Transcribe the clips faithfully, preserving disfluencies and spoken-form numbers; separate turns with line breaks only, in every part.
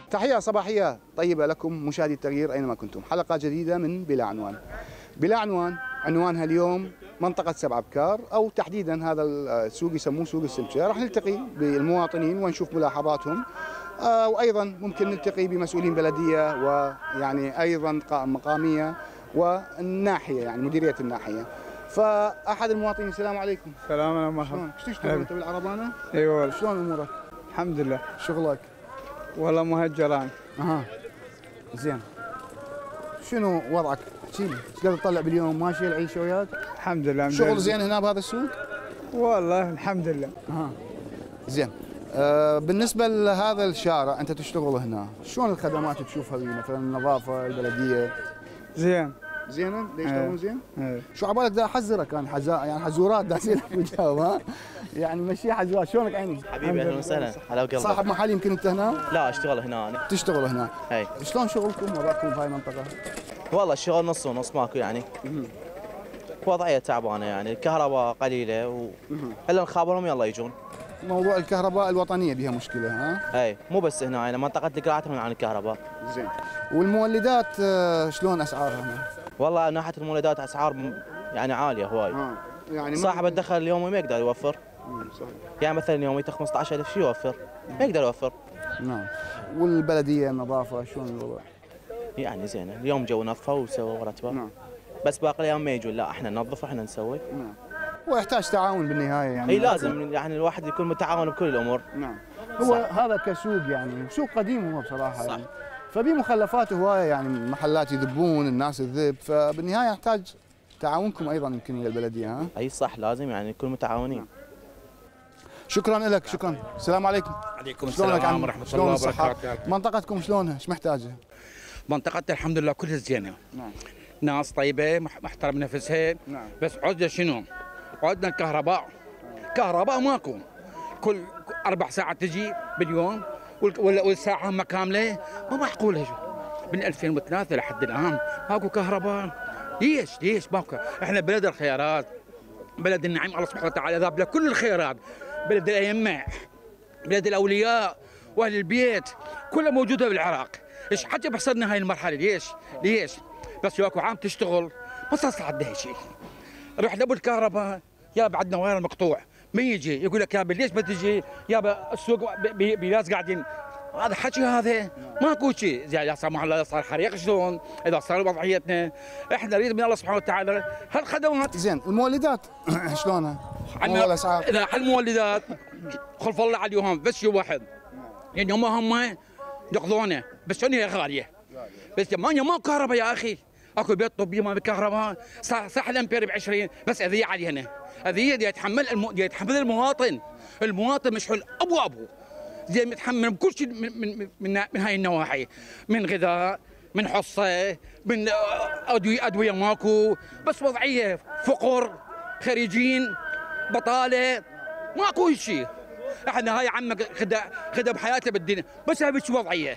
تحية صباحية طيبة لكم مشاهدي التغيير أينما كنتم. حلقة جديدة من بلا عنوان. بلا عنوان عنوانها اليوم منطقة سبع أبكار، أو تحديدا هذا السوق يسموه سوق السمكة. راح نلتقي بالمواطنين ونشوف ملاحظاتهم، وأيضا ممكن نلتقي بمسؤولين بلدية ويعني أيضا قائمة مقامية والناحية يعني مديرية الناحية. فأحد المواطنين، السلام عليكم.
سلام عليكم. مرحبا.
ايش تشتغل انت بالعربانة؟
ايوه.
شلون امورك؟
الحمد لله.
شغلك؟
والله مهجران.
اها زين. شنو وضعك؟ احكي لي، ايش قاعد تطلع باليوم؟ ماشي العيشه وياك؟
الحمد لله.
شغل زين هنا بهذا السوق؟
والله الحمد لله.
اها زين. آه بالنسبه لهذا الشارع انت تشتغل هنا، شلون الخدمات تشوفها بيه؟ مثلا النظافه، البلديه؟
زين.
زينه؟ يشتغلون زين؟
ايه.
شو عبالك دا احذرك انا حزا يعني حزورات داسين بجاوب ها؟ يعني مشي حزورات. شلونك عيني؟
حبيبي اهلا وسهلا. هلا وقلبك.
صاحب محل يمكن انت هنا؟
لا اشتغل هنا انا.
تشتغل هنا؟
اي.
شلون شغلكم وضعكم بهاي المنطقه؟
والله الشغل نص ونص ماكو يعني. وضعيه تعبانه يعني، الكهرباء قليله و الا نخابرهم يلا يجون.
موضوع الكهرباء الوطنيه بها مشكله ها؟
اي مو بس هنا يعني منطقه القراعه من عن الكهرباء.
زين. والمولدات شلون اسعارها هنا؟
والله من ناحيه المولدات اسعار يعني عاليه هواي.
اه يعني
صاحب الدخل اليومي ما يقدر يوفر.
امم صحيح.
يعني مثلا يومي خمسة عشر ألف شو يوفر؟ ما يقدر يوفر.
نعم. والبلديه النظافه شلون الوضع؟
يعني زين، اليوم جو نظفوا وسووا ورتبه.
نعم.
بس باقي الايام ما يجون، لا احنا ننظف واحنا نسوي.
نعم. ويحتاج تعاون بالنهايه يعني.
اي لازم يعني الواحد يكون متعاون بكل الامور.
نعم. هو صح. هذا كسوق يعني سوق قديم هو بصراحه. صح. يعني فبي مخلفات هوايه يعني، محلات يذبون، الناس تذب، فبالنهايه يحتاج تعاونكم ايضا يمكن الى البلديه ها؟
اي صح، لازم يعني نكون متعاونين.
نعم. شكرا لك. شكرا. السلام عليكم.
عليكم السلام ورحمه الله وبركاته.
منطقتكم شلونها؟ ايش محتاجه؟
منطقتنا الحمد لله كلها زينه.
نعم.
ناس طيبه محترم نفسها.
نعم.
بس عندنا شنو؟ عندنا الكهرباء. كهرباء ماكو. كل اربع ساعات تجي باليوم والساعه ما كامله، ما معقوله. من ألفين وثلاثة لحد الان ماكو كهرباء. ليش؟ ليش ماكو؟ احنا بلد الخيارات، بلد النعيم، الله سبحانه وتعالى ذاب لك كل الخيرات، بلد الائمه، بلد الاولياء واهل البيت، كلها موجوده بالعراق. ايش حاجه بحصلنا هاي المرحله؟ ليش؟ ليش؟ بس ياكو عام تشتغل ما تصعد هاي شيء. رحنا ابو الكهرباء يا بعدنا واير مقطوع، ما يجي يقول لك يابا ليش ما تجي؟ يابا السوق بناس قاعدين. هذا حكي هذا ماكو شيء. زين لا سمح الله صار حريق شلون؟ اذا صار وضعيتنا احنا نريد من الله سبحانه وتعالى هالخدمات.
زين المولدات شلونها؟
عندنا الاسعار. اذا حل المولدات خلف الله عليهم بس شيء واحد، يعني هم هم ياخذونه بس شنو هي غاليه. بس ما ما كهرباء يا اخي، اكو بيت طبي ما بكهرباء، صح الامبير ب عشرين بس اذيه علينا، اذيه دي يتحمل الم... دي يتحمل المواطن، المواطن مشحون ابو ابو زي متحمل بكل شيء من من من, من هاي النواحي، من غذاء، من حصه، من ادويه ادويه ماكو، بس وضعيه فقر، خريجين، بطاله، ماكو شيء. احنا هاي عمك خذ خذ بحياته بالدنيا، بس هاي شو وضعيه؟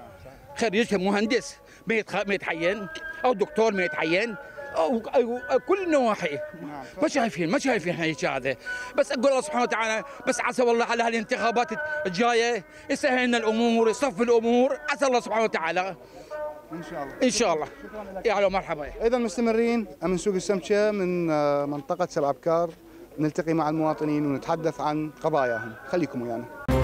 خريج مهندس ما يتعين، او دكتور ما يتعين، أو, أو, أو كل النواحي. ما شايفين ما شايفين هيك هذا. بس اقول الله سبحانه وتعالى بس عسى والله على هالانتخابات الجايه يسهل لنا الامور، يصفي الامور، عسى الله سبحانه وتعالى.
ان شاء الله.
ان شاء الله. يا هلا ومرحبا.
ايضا مستمرين من سوق السمكه من منطقه سبع ابكار، نلتقي مع المواطنين ونتحدث عن قضاياهم، خليكم ويانا.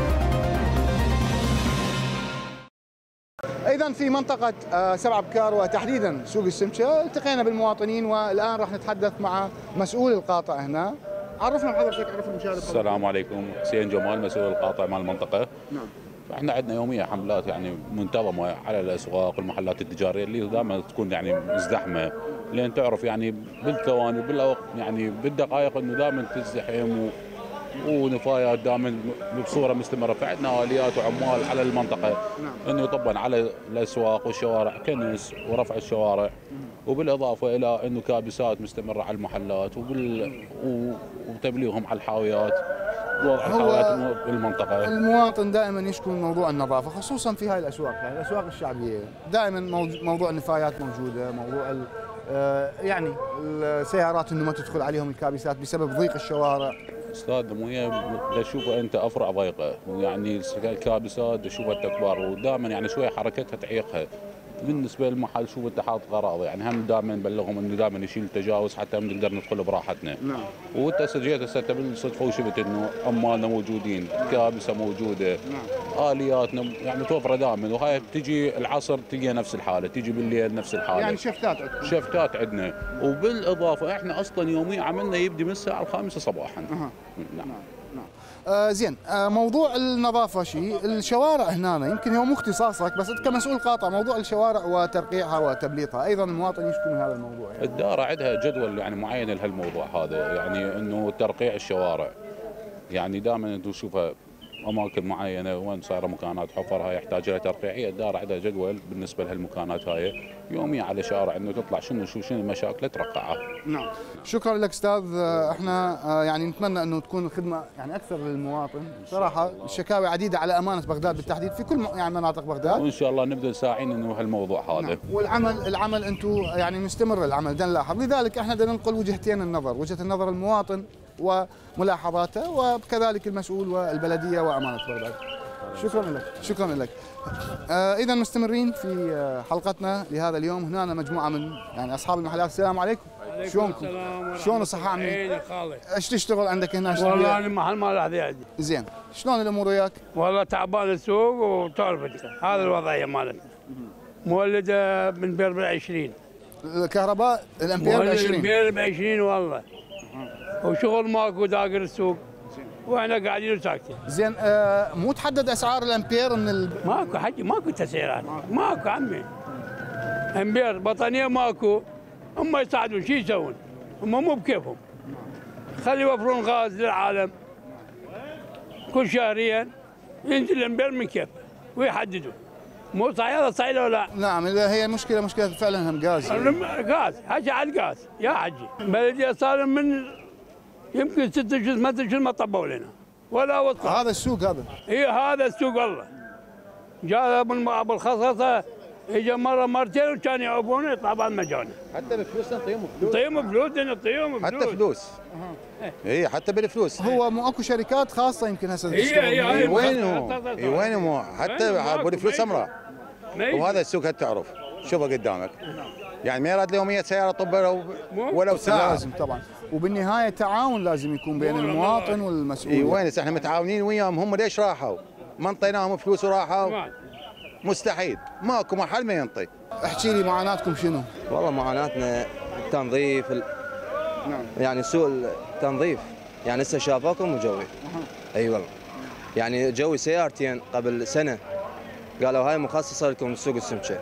ايضا في منطقه سبع ابكار وتحديدا سوق السمكه التقينا بالمواطنين، والان راح نتحدث مع مسؤول القاطع هنا. عرفنا بحضرتك، عرف المشاهد.
السلام عليكم، حسين جمال مسؤول القاطع مال المنطقه.
نعم.
احنا عندنا يوميا حملات يعني منتظمه على الاسواق والمحلات التجاريه اللي دائما تكون يعني مزدحمه، لان تعرف يعني بالثواني بالأوقات يعني بالدقائق انه دائما تزدحم و... ونفايات دائما بصوره مستمره، فعندنا اليات وعمال على المنطقه.
نعم.
انه يطبن على الاسواق والشوارع كنس ورفع الشوارع، وبالاضافه الى انه كابسات مستمره على المحلات وبال وتبليغهم على الحاويات ووضع الحاويات بالمنطقه.
المواطن دائما يشكو من موضوع النظافه خصوصا في هاي الاسواق، يعني الاسواق الشعبيه دائما موضوع النفايات موجوده، موضوع يعني السيارات انه ما تدخل عليهم الكابسات بسبب ضيق الشوارع.
استاذ مو هي تشوفها انت افرع ضيقه، يعني الكابسات تشوفها تكبر ودائما يعني شويه حركتها تعيقها. بالنسبه للمحل شوف انت حاط غراض، يعني هم دائما نبلغهم انه دائما يشيل تجاوز حتى نقدر ندخل براحتنا.
نعم.
وانت جيت هسه بالصدفه وشفت انه عمالنا موجودين، كابسه موجوده. نعم. الياتنا يعني توفر دائما، وهاي تجي العصر تجي نفس الحاله، تجي بالليل نفس الحاله.
يعني شفتات عندكم؟
شفتات عندنا، وبالاضافه احنا اصلا يوميا عملنا يبدي من الساعه الخامسه صباحا.
أه.
نعم.
نعم. آه زين، آه موضوع النظافه شيء، الشوارع هنا يمكن هو مو اختصاصك، بس انت كمسؤول قاطع موضوع الشوارع وترقيعها وتبليطها، ايضا المواطن يشكو من هذا الموضوع. يعني.
الداره عندها جدول يعني معين لهالموضوع هذا، يعني انه ترقيع الشوارع. يعني دائما انتم تشوفها اماكن معينه وين صايره مكانات حفرها يحتاج لها ترقيع، هي الداره عندها جدول بالنسبه لهالمكانات هاي يوميا على شارع انه تطلع شنو شو شنو المشاكل ترقعها.
نعم. شكرا لك استاذ، احنا يعني نتمنى انه تكون الخدمه يعني اكثر للمواطن، صراحه الشكاوي عديده على امانه بغداد بالتحديد في كل يعني مناطق بغداد،
وان شاء الله نبدا ساعين انه هالموضوع هذا.
نعم. والعمل العمل انتم يعني مستمر العمل بدنا نلاحظ، لذلك احنا بدنا ننقل وجهتين النظر، وجهه النظر المواطن وملاحظاته وكذلك المسؤول والبلديه وامانه بغداد. شكرا لك، شكرا لك. آه اذا مستمرين في حلقتنا لهذا اليوم، هنا مجموعه من يعني اصحاب المحلات. السلام عليكم. شلونكم؟ شلون الصحه عاملين؟
عينك خالي.
ايش تشتغل عندك هنا؟
والله انا محل ما له عندي.
زين، شلون الامور وياك؟
والله تعبان السوق وتعرف انت، هذا الوضعيه مالتنا. مولده من بير ب عشرين.
الكهرباء الامبير ب عشرين.
الامبير ب عشرين والله. وشغل ماكو داقر السوق. واحنا قاعدين وساكتين.
زين، آه مو تحدد اسعار الامبير من ال...
ماكو حجي، ماكو تسعيرات، ماكو عمي. امبير بطانيه ماكو، هم يساعدون شو يسوون؟ هم مو بكيفهم. خلي يوفرون غاز للعالم. كل شهريا ينزل الامبير من كيف ويحددوا. مو صحيح هذا صحيح ولا لا؟
نعم، هي المشكله مشكله فعلا هم غاز.
غاز، حكي عن الغاز يا حجي. بلديه صار من يمكن ست اشهر ثمان اشهر ما طبوا لنا ولا وصل.
هذا السوق هذا.
اي هذا السوق والله. جاء ابو الخصاصه اجى مره مرتين وكان يعوبونه يطلع بعد ما جانا.
حتى بفلوس نعطيهم فلوس.
نعطيهم فلوس نعطيهم فلوس.
حتى فلوس. اي حتى بالفلوس.
هو مو اكو شركات خاصه يمكن هسه
تشتغل.
اي وين هو؟ اي وين هو؟ حتى ابو الفلوس امره. وهذا السوق هتعرف شوفه قدامك. يعني ما يراد لهم مية سياره طب ولو ساعه.
لازم طبعا، وبالنهايه تعاون لازم يكون بين المواطن والمسؤول.
اي وين احنا متعاونين وياهم، هم ليش راحوا؟ ما انطيناهم فلوس وراحوا؟ مستحيل، ماكو محل ما ينطي.
احكي لي معاناتكم شنو؟
والله معاناتنا التنظيف ال...
نعم.
يعني سوء التنظيف، يعني هسه شافوكم وجوي. اي أيوة والله. يعني جوي سيارتين قبل سنه قالوا هاي مخصصه لكم سوق السمكه.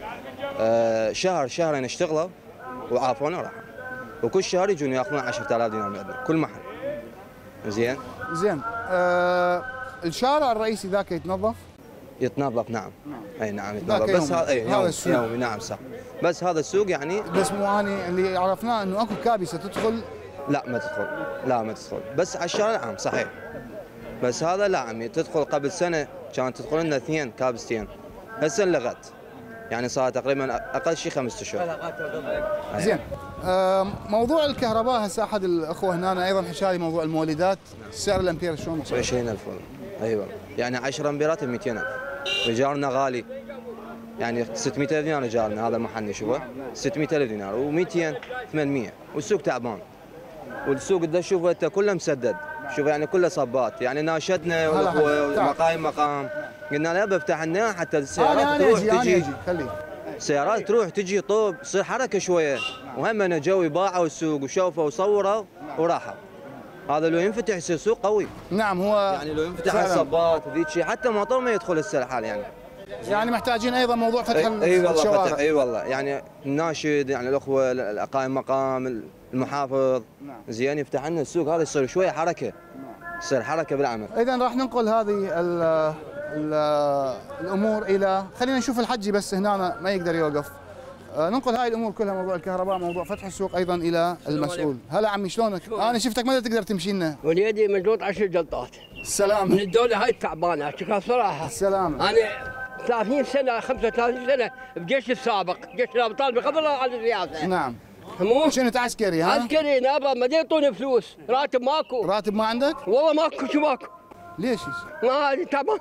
آه شهر شهرين اشتغلوا وعافونا وراحوا. وكل شهر يجون ياخذون عشرة آلاف دينار من عندنا كل محل. زين؟
زين، آه الشارع الرئيسي ذاك يتنظف؟
يتنظف نعم. نعم. اي نعم يتنظف بس هذا اي
هذا السوق
يومي. نعم صح. بس هذا السوق يعني
بس مو اني اللي عرفناه انه اكو كابسه تدخل.
لا ما تدخل، لا ما تدخل، بس على الشارع العام صحيح. بس هذا لا عمي تدخل. قبل سنه كانت تدخل لنا اثنين كابستين، هسه لغت. يعني صار تقريبا اقل شيء خمسة اشهر.
زين، آه موضوع الكهرباء هسه احد الاخوه هنا ايضا حكى لي موضوع المولدات، سعر الامبير شلون؟
عشرين ألف ايوه، يعني عشرة امبيرات ب مئتين ألف. ايجارنا غالي، يعني ستمئة ألف دينار ايجارنا. هذا المحل نشوفه ستمئة ألف دينار و200 ثمانمئة، والسوق تعبان. والسوق ده شوفه انت كله مسدد، شوف يعني كله صبات. يعني ناشدنا والمقايم مقام، قلنا له بفتح لنا حتى السيارات تروح تجي. السيارات تروح تجي طوب، تصير حركه شويه. وهم انا جوي باعوا السوق وشوفوا وصوروا وراحوا. هذا لو ينفتح يصير سوق قوي.
نعم، هو
يعني لو ينفتح الصبات ذيك شيء حتى موتور ما يدخل هسه الحال. يعني
يعني محتاجين ايضا موضوع فتح
اي والله
الشوارع.
فتح اي والله. يعني الناشد يعني الاخوه القائم مقام المحافظ. نعم. زين يفتح لنا السوق هذا يصير شويه حركه. نعم. يصير حركه بالعمل.
اذا راح ننقل هذه ال ال الامور الى، خلينا نشوف الحجي بس هنا ما يقدر يوقف. ننقل هاي الامور كلها، موضوع الكهرباء، موضوع فتح السوق ايضا الى المسؤول. هلا عمي شلونك؟ انا شفتك ما تقدر تمشي لنا.
وليدي مجلوط عشر جلطات.
السلام.
من الدوله هاي تعبانه احكيك صراحه.
السلام.
انا ثلاثين سنه خمسة وثلاثين سنه بجيش السابق، جيش الابطال قبل على الرئاسه.
نعم.
مو
شنو انت عسكري ها؟
عسكري نابا ما يعطوني فلوس، راتب ماكو.
راتب ما عندك؟
والله ماكو شو ماكو.
ليش؟
ما ادري تعبان.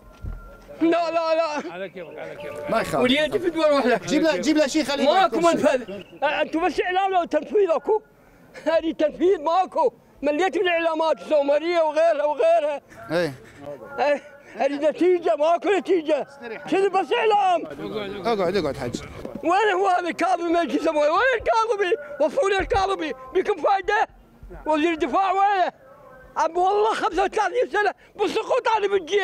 لا لا لا
على كيفك على كيفك.
ما يخالف.
وليدي في دور اروح لك.
جيب له جيب له شيء خليه
ماكو منفذ، انتم بس اعلام لو تنفيذ اكو. هذه تنفيذ ماكو، مليت من الاعلامات السومريه وغيرها وغيرها.
ايه
ايه هذه نتيجه ماكو نتيجه. كذا بس اعلام.
اقعد اقعد حج.
وين هو هذا الكاظمي ما يجي يسمونه؟ وين الكاظمي؟ وصلوا لي الكاظمي، بكم فائده؟ وزير الدفاع وينه؟ عم والله خمسة وثلاثين سنه بالسقوط انا بالجيش.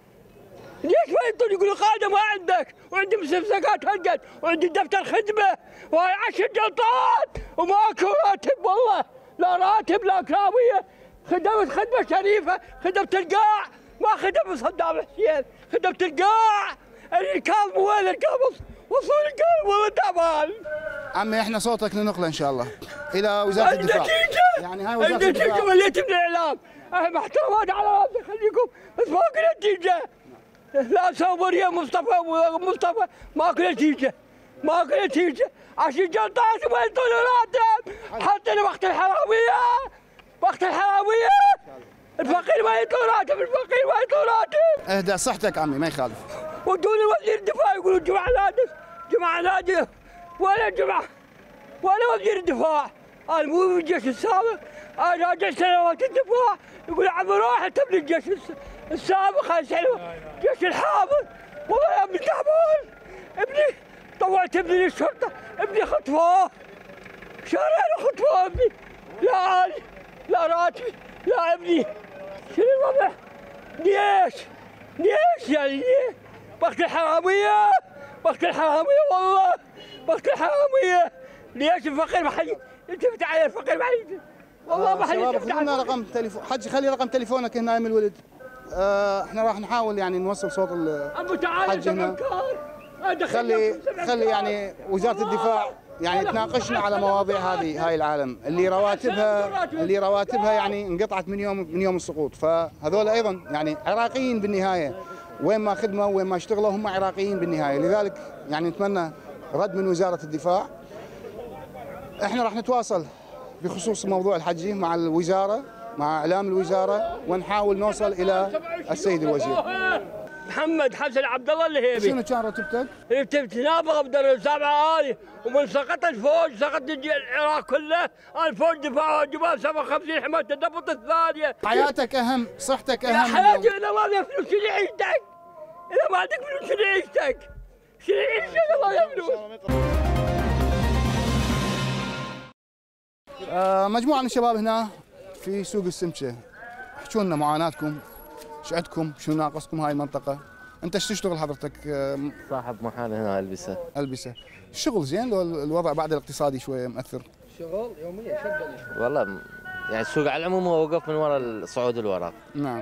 ليش ما يعطون يقولوا قاعده ما عندك؟ وعندي مستفزقات هلقت، وعندي دفتر خدمه، وهاي عشر جلطات، وماكو راتب والله، لا راتب لا كراويه، خدمت خدمه شريفه، خدمت القاع، ما خدمت صدام حسين، خدمت القاع، الكاظم وين القبض؟ وصول القلب والله تعبان.
عمي احنا صوتك ننقله ان شاء الله الى وزاره الدفاع.
النتيجه
يعني هاي وزاره
النتيجه
الدفاع.
مليت من الاعلام، مع احترامات على راسي خليكم، بس ماكو نتيجه. لا سوبريا مصطفى مصطفى ماكو نتيجه، ماكو نتيجه، عشان جلطات وما يعطون راتب، حتى وقت الحراميه، وقت الحراميه الفقير ما يعطون راتب، الفقير ما يعطون راتب.
اهدى صحتك عمي ما يخالف.
ودوني وزير الدفاع يقولوا جمعه نادر، جمعه نادر، ولا جمعه ولا وزير الدفاع، انا مو في الجيش السابق، انا جيش سنوات الدفاع، يقول عم روح تبني الجيش السابق هاي سنوات، جيش الحاضر، والله يا ابني تعبان، ابني طوعت ابني للشرطه، ابني خطفوه، شهرين خطفوه ابني، لا آلي لا راتبي لا ابني، شنو الوضع؟ ليش؟ ليش يعني ليش؟ وقت الحراميه، وقت الحراميه والله، وقت الحراميه، ليش الفقير ما حد يلتفت عليه الفقير ما حد والله ما حد يلتفت عليه.
رقم تليفون حج خلي رقم تليفونك هنا يم الولد. اه احنا راح نحاول يعني نوصل صوت الحج هنا. خلي خلي يعني وزاره الدفاع يعني تناقشنا على مواضيع هذه هاي العالم اللي رواتبها اللي رواتبها يعني انقطعت من يوم من يوم السقوط، فهذول ايضا يعني عراقيين بالنهايه، وين ما خدموا وين ما اشتغلوا هم عراقيين بالنهايه، لذلك يعني نتمنى رد من وزاره الدفاع. احنا راح نتواصل بخصوص موضوع الحجي مع الوزاره مع اعلام الوزاره ونحاول نوصل الى السيد الوزير.
محمد حسن عبد الله الهيبي.
شنو كان رتبتك؟
رتبت نابغه بدرجه سبعه الي، ومن سقط الفوج سقط العراق كله، الفوج دفاع جبال سبعة وخمسين حمايه الضبط الثانيه.
حياتك اهم، صحتك اهم.
يا حياتي اذا ما عندك فلوس شنو عيشتك؟ اذا ما عندك فلوس شنو عيشتك؟ شنو عيشتك اذا ما عندك فلوس؟
آه مجموعه من الشباب هنا في سوق السمكه، احكوا لنا معاناتكم، ايش عندكم؟ شو ناقصكم هاي المنطقة؟ أنت ايش تشتغل حضرتك؟
صاحب محل هنا ألبسة.
ألبسة. الشغل زين لو الوضع بعد الاقتصادي شوية مأثر؟
شغل يوميا شغل.
والله يعني السوق على العموم وقف من وراء صعود الورق.
نعم.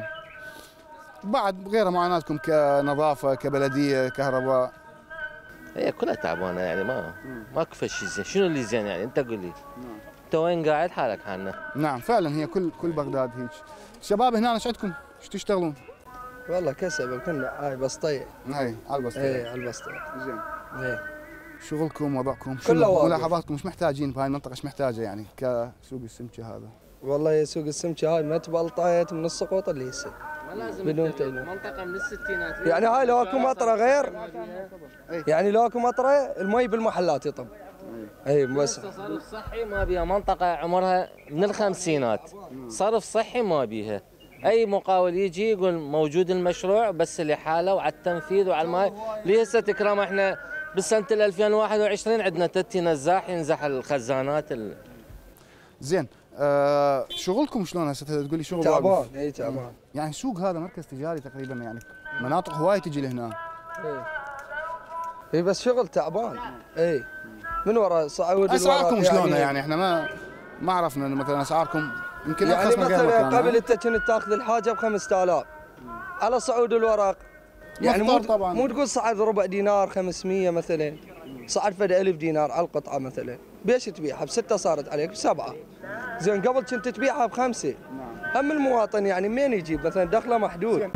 بعد غير معاناتكم كنظافة كبلدية كهرباء؟
هي كلها تعبانة يعني ما ماكو شيء زين، شنو اللي زين يعني أنت قول لي. نعم. أنت وين قاعد حالك حالنا؟
نعم فعلا هي كل كل بغداد هيك. الشباب هنا ايش عندكم؟ ايش تشتغلون؟
والله كسب كنا هاي بسطية.
هاي على البسطية.
اي على البسطية.
زين.
اي.
شغلكم وضعكم
كله
ملاحظاتكم ايش محتاجين بهاي المنطقة ايش محتاجة يعني كسوق السمكة هذا؟
والله يا سوق السمكة هاي ما تبلطيت من السقوط اللي يصير.
ما لازم
بدون تأمين.
منطقة من الستينات.
يعني هاي لو اكو مطرة غير يعني لو اكو مطرة المي بالمحلات يطب. اي بس
صرف صحي ما بيها، منطقة عمرها من الخمسينات، صرف صحي ما بيها، اي مقاول يجي يقول موجود المشروع بس لحاله وعلى التنفيذ وعلى الماي، ليه هسه تكرم احنا بالسنة ألفين وواحد وعشرين عندنا تتي نزاح ينزح الخزانات ال...
زين آه شغلكم شلون هسه تقول لي شغل
تعبان؟ اي تعبان.
يعني السوق هذا مركز تجاري تقريبا يعني مناطق هواي تجي لهنا.
اي اي بس شغل تعبان. اي من وراء صعود
اسعاركم شلون يعني, يعني احنا ما ما عرفنا مثلا اسعاركم يمكن
يعني مثلا قبل انت كنت تاخذ الحاجه ب خمسة آلاف على صعود الورق يعني مو طبعا مو تقول صعد ربع دينار خمسمية مثلا، صعد فد ألف دينار على القطعه مثلا، بيش تبيعها بسته صارت عليك بسبعه. زين قبل كنت تبيعها بخمسه. هم المواطن يعني منين يجيب مثلا دخله محدود.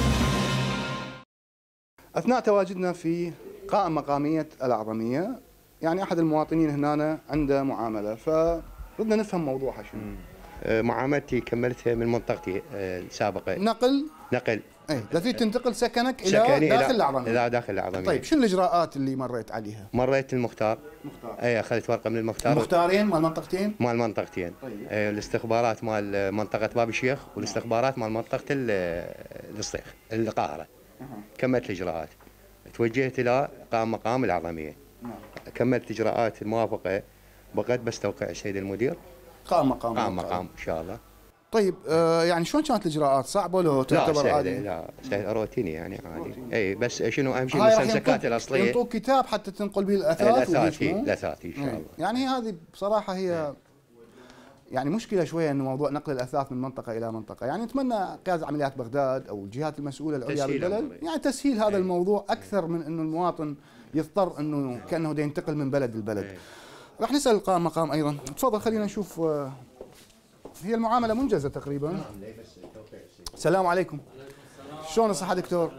اثناء تواجدنا في قائمة مقامية الأعظمية يعني احد المواطنين هنا عنده معامله، فبدنا نفهم موضوعها شنو.
معاملتي كملتها من منطقتي السابقه.
نقل
نقل
اي تريد تنتقل سكنك الى داخل العظميه.
الى داخل العظميه.
طيب شنو الاجراءات اللي مريت عليها؟
مريت المختار.
مختار.
اي اخذت ورقه من المختار.
مختارين مال منطقتين؟
مال منطقتين. طيب. اي الاستخبارات مال منطقه باب الشيخ والاستخبارات مال منطقه الصيخ القاهره. أه. كملت الاجراءات. توجهت الى قام مقام العظميه. نعم. كملت اجراءات الموافقه، بقيت بستوقع السيد المدير.
قام مقام.
قام مقام ان شاء الله.
طيب آه يعني شلون كانت الاجراءات؟ صعبه لو تعتبر عادي؟
لا سهل روتيني يعني عادي. اي بس شنو اهم شيء المستمسكات الاصليه.
ينطوك كتاب حتى تنقل به الاثاث.
الاثاث الاثاث ان شاء الله.
يعني هذه بصراحه هي يعني مشكله شويه انه موضوع نقل الاثاث من منطقه الى منطقه، يعني نتمنى قياده عمليات بغداد او الجهات المسؤوله العليا بالبلد يعني تسهيل هذا الموضوع اكثر من انه المواطن يضطر انه كانه بده ينتقل من بلد لبلد. راح نسال القائم مقام ايضا، تفضل خلينا نشوف. هي المعامله منجزه تقريبا. السلام عليكم. شلون الصحه دكتور؟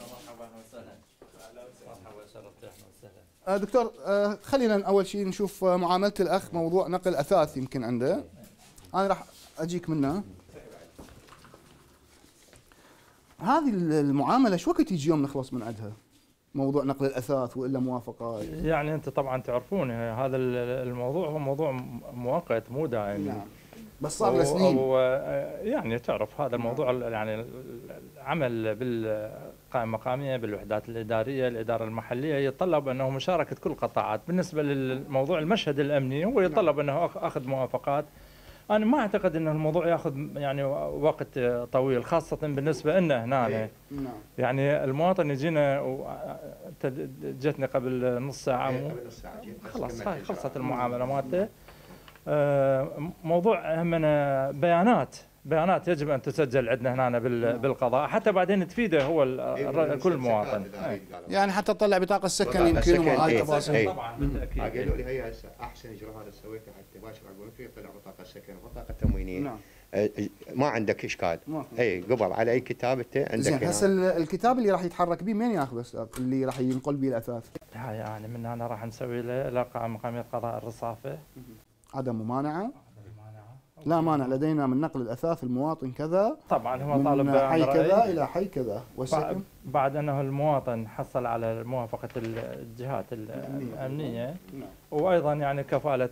دكتور خلينا اول شيء نشوف معامله الاخ، موضوع نقل اثاث يمكن عنده. انا راح اجيك منه. هذه المعامله شو وقت يجي يوم نخلص من عندها؟ موضوع نقل الاثاث والا موافقه؟
يعني انت طبعا تعرفون هذا الموضوع هو موضوع مؤقت مو دائم.
نعم. بس صار له سنين.
يعني تعرف هذا الموضوع يعني العمل بالقائمة مقامية بالوحدات الإدارية، الإدارة المحلية يتطلب أنه مشاركة كل القطاعات. بالنسبة للموضوع المشهد الأمني هو يتطلب أنه أخذ موافقات. أنا ما أعتقد أن الموضوع يأخذ يعني وقت طويل، خاصة بالنسبة لنا هنا. يعني المواطن يجينا جتني قبل نص ساعة خلاص خلصت المعاملة مالته. موضوع همنا بيانات بيانات يجب ان تسجل عندنا هنا بالقضاء حتى بعدين تفيده هو كل مواطن.
يعني حتى تطلع بطاقه السكن يمكن وهاي
تفاصيل. طبعا بالتاكيد.
قالوا لي هي هسه احسن اجراء هذا سويته حتى باكر عقب في طلع بطاقه السكن وبطاقه تموينيه. نعم. ما عندك اشكال. اي قبل على اي كتاب انت عندك.
زين هسه الكتاب اللي راح يتحرك به مين ياخذه استاذ؟ اللي راح ينقل به الاثاث؟
يعني من هنا راح نسوي له لقاء مقاميه قضاء الرصافه.
عدم ممانعه؟ لا مانع لدينا من نقل الاثاث المواطن كذا.
طبعا هو طالب
من حي كذا الى حي كذا والسكن.
بعد انه المواطن حصل على موافقه الجهات الامنيه وايضا يعني كفاله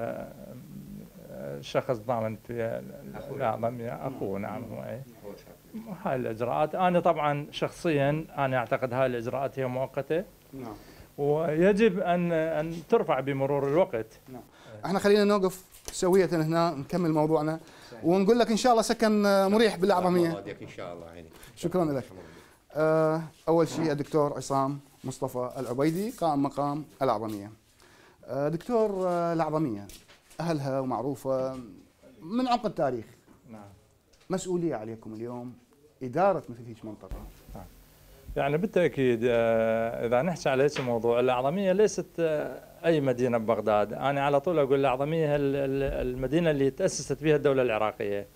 شخص ضامن في الأعظمية أخوه. نعم هو أي. هاي الإجراءات أنا طبعا شخصيا أنا أعتقد هاي الإجراءات هي مؤقتة. نعم. ويجب أن أن ترفع بمرور الوقت.
نعم. احنا خلينا نوقف سوية هنا نكمل موضوعنا ونقول لك إن شاء الله سكن مريح بالأعظمية.
إن شاء الله يعني.
شكرا لك. أه أول شيء الدكتور عصام مصطفى العبيدي قائم مقام الأعظمية. أه دكتور الأعظمية أهلها ومعروفة من عمق التاريخ.
نعم.
مسؤولية عليكم اليوم إدارة مثل هيك منطقة.
نعم. يعني بالتأكيد إذا نحكي على هيك موضوع الأعظمية ليست أي مدينة ببغداد. أنا على طول أقول الأعظمية المدينة اللي تأسست فيها الدولة العراقية.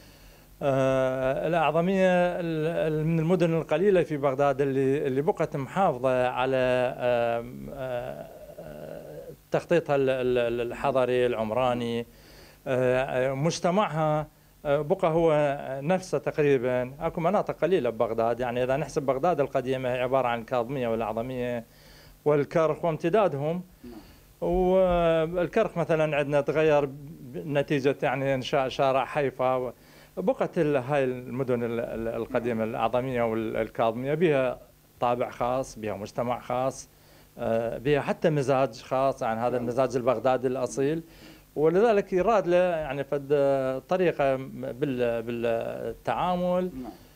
آه الأعظمية من المدن القليلة في بغداد اللي اللي بقت محافظة على آه آه تخطيطها الحضري العمراني. آه مجتمعها بقى هو نفسه تقريبا. اكو مناطق قليله ببغداد يعني اذا نحسب بغداد القديمه هي عباره عن الكاظميه والاعظميه والكرخ وامتدادهم. والكرخ مثلا عندنا تغير نتيجه يعني انشاء شارع حيفا. بقت هاي المدن القديمه الاعظميه والكاظميه بها طابع خاص، بها مجتمع خاص، بها حتى مزاج خاص عن هذا المزاج البغدادي الاصيل. ولذلك يراد له يعني فد طريقه بالتعامل.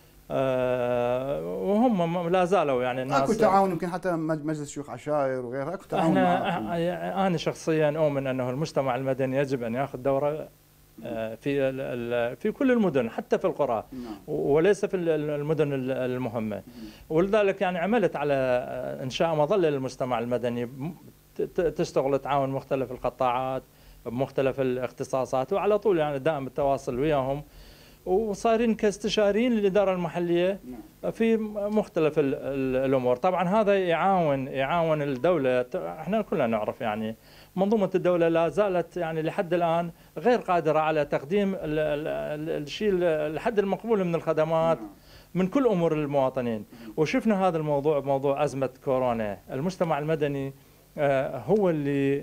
آه وهم لا زالوا يعني الناس
اكو تعاون يمكن حتى مجلس شيوخ عشائر وغيرها اكو تعاون.
احنا انا شخصيا اؤمن انه المجتمع المدني يجب ان ياخذ دوره في في كل المدن حتى في القرى وليس في المدن المهمه. ولذلك يعني عملت على انشاء مظله للمجتمع المدني تشتغل تعاون مختلف القطاعات بمختلف الاختصاصات وعلى طول يعني دائم التواصل وياهم. وصارين كاستشاريين للاداره المحليه في مختلف ال ال الامور. طبعا هذا يعاون يعاون الدوله. احنا كلنا نعرف يعني منظومه الدوله لا زالت يعني لحد الان غير قادره على تقديم الشيء الحد المقبول من الخدمات من كل امور المواطنين. وشفنا هذا الموضوع بموضوع ازمه كورونا، المجتمع المدني هو اللي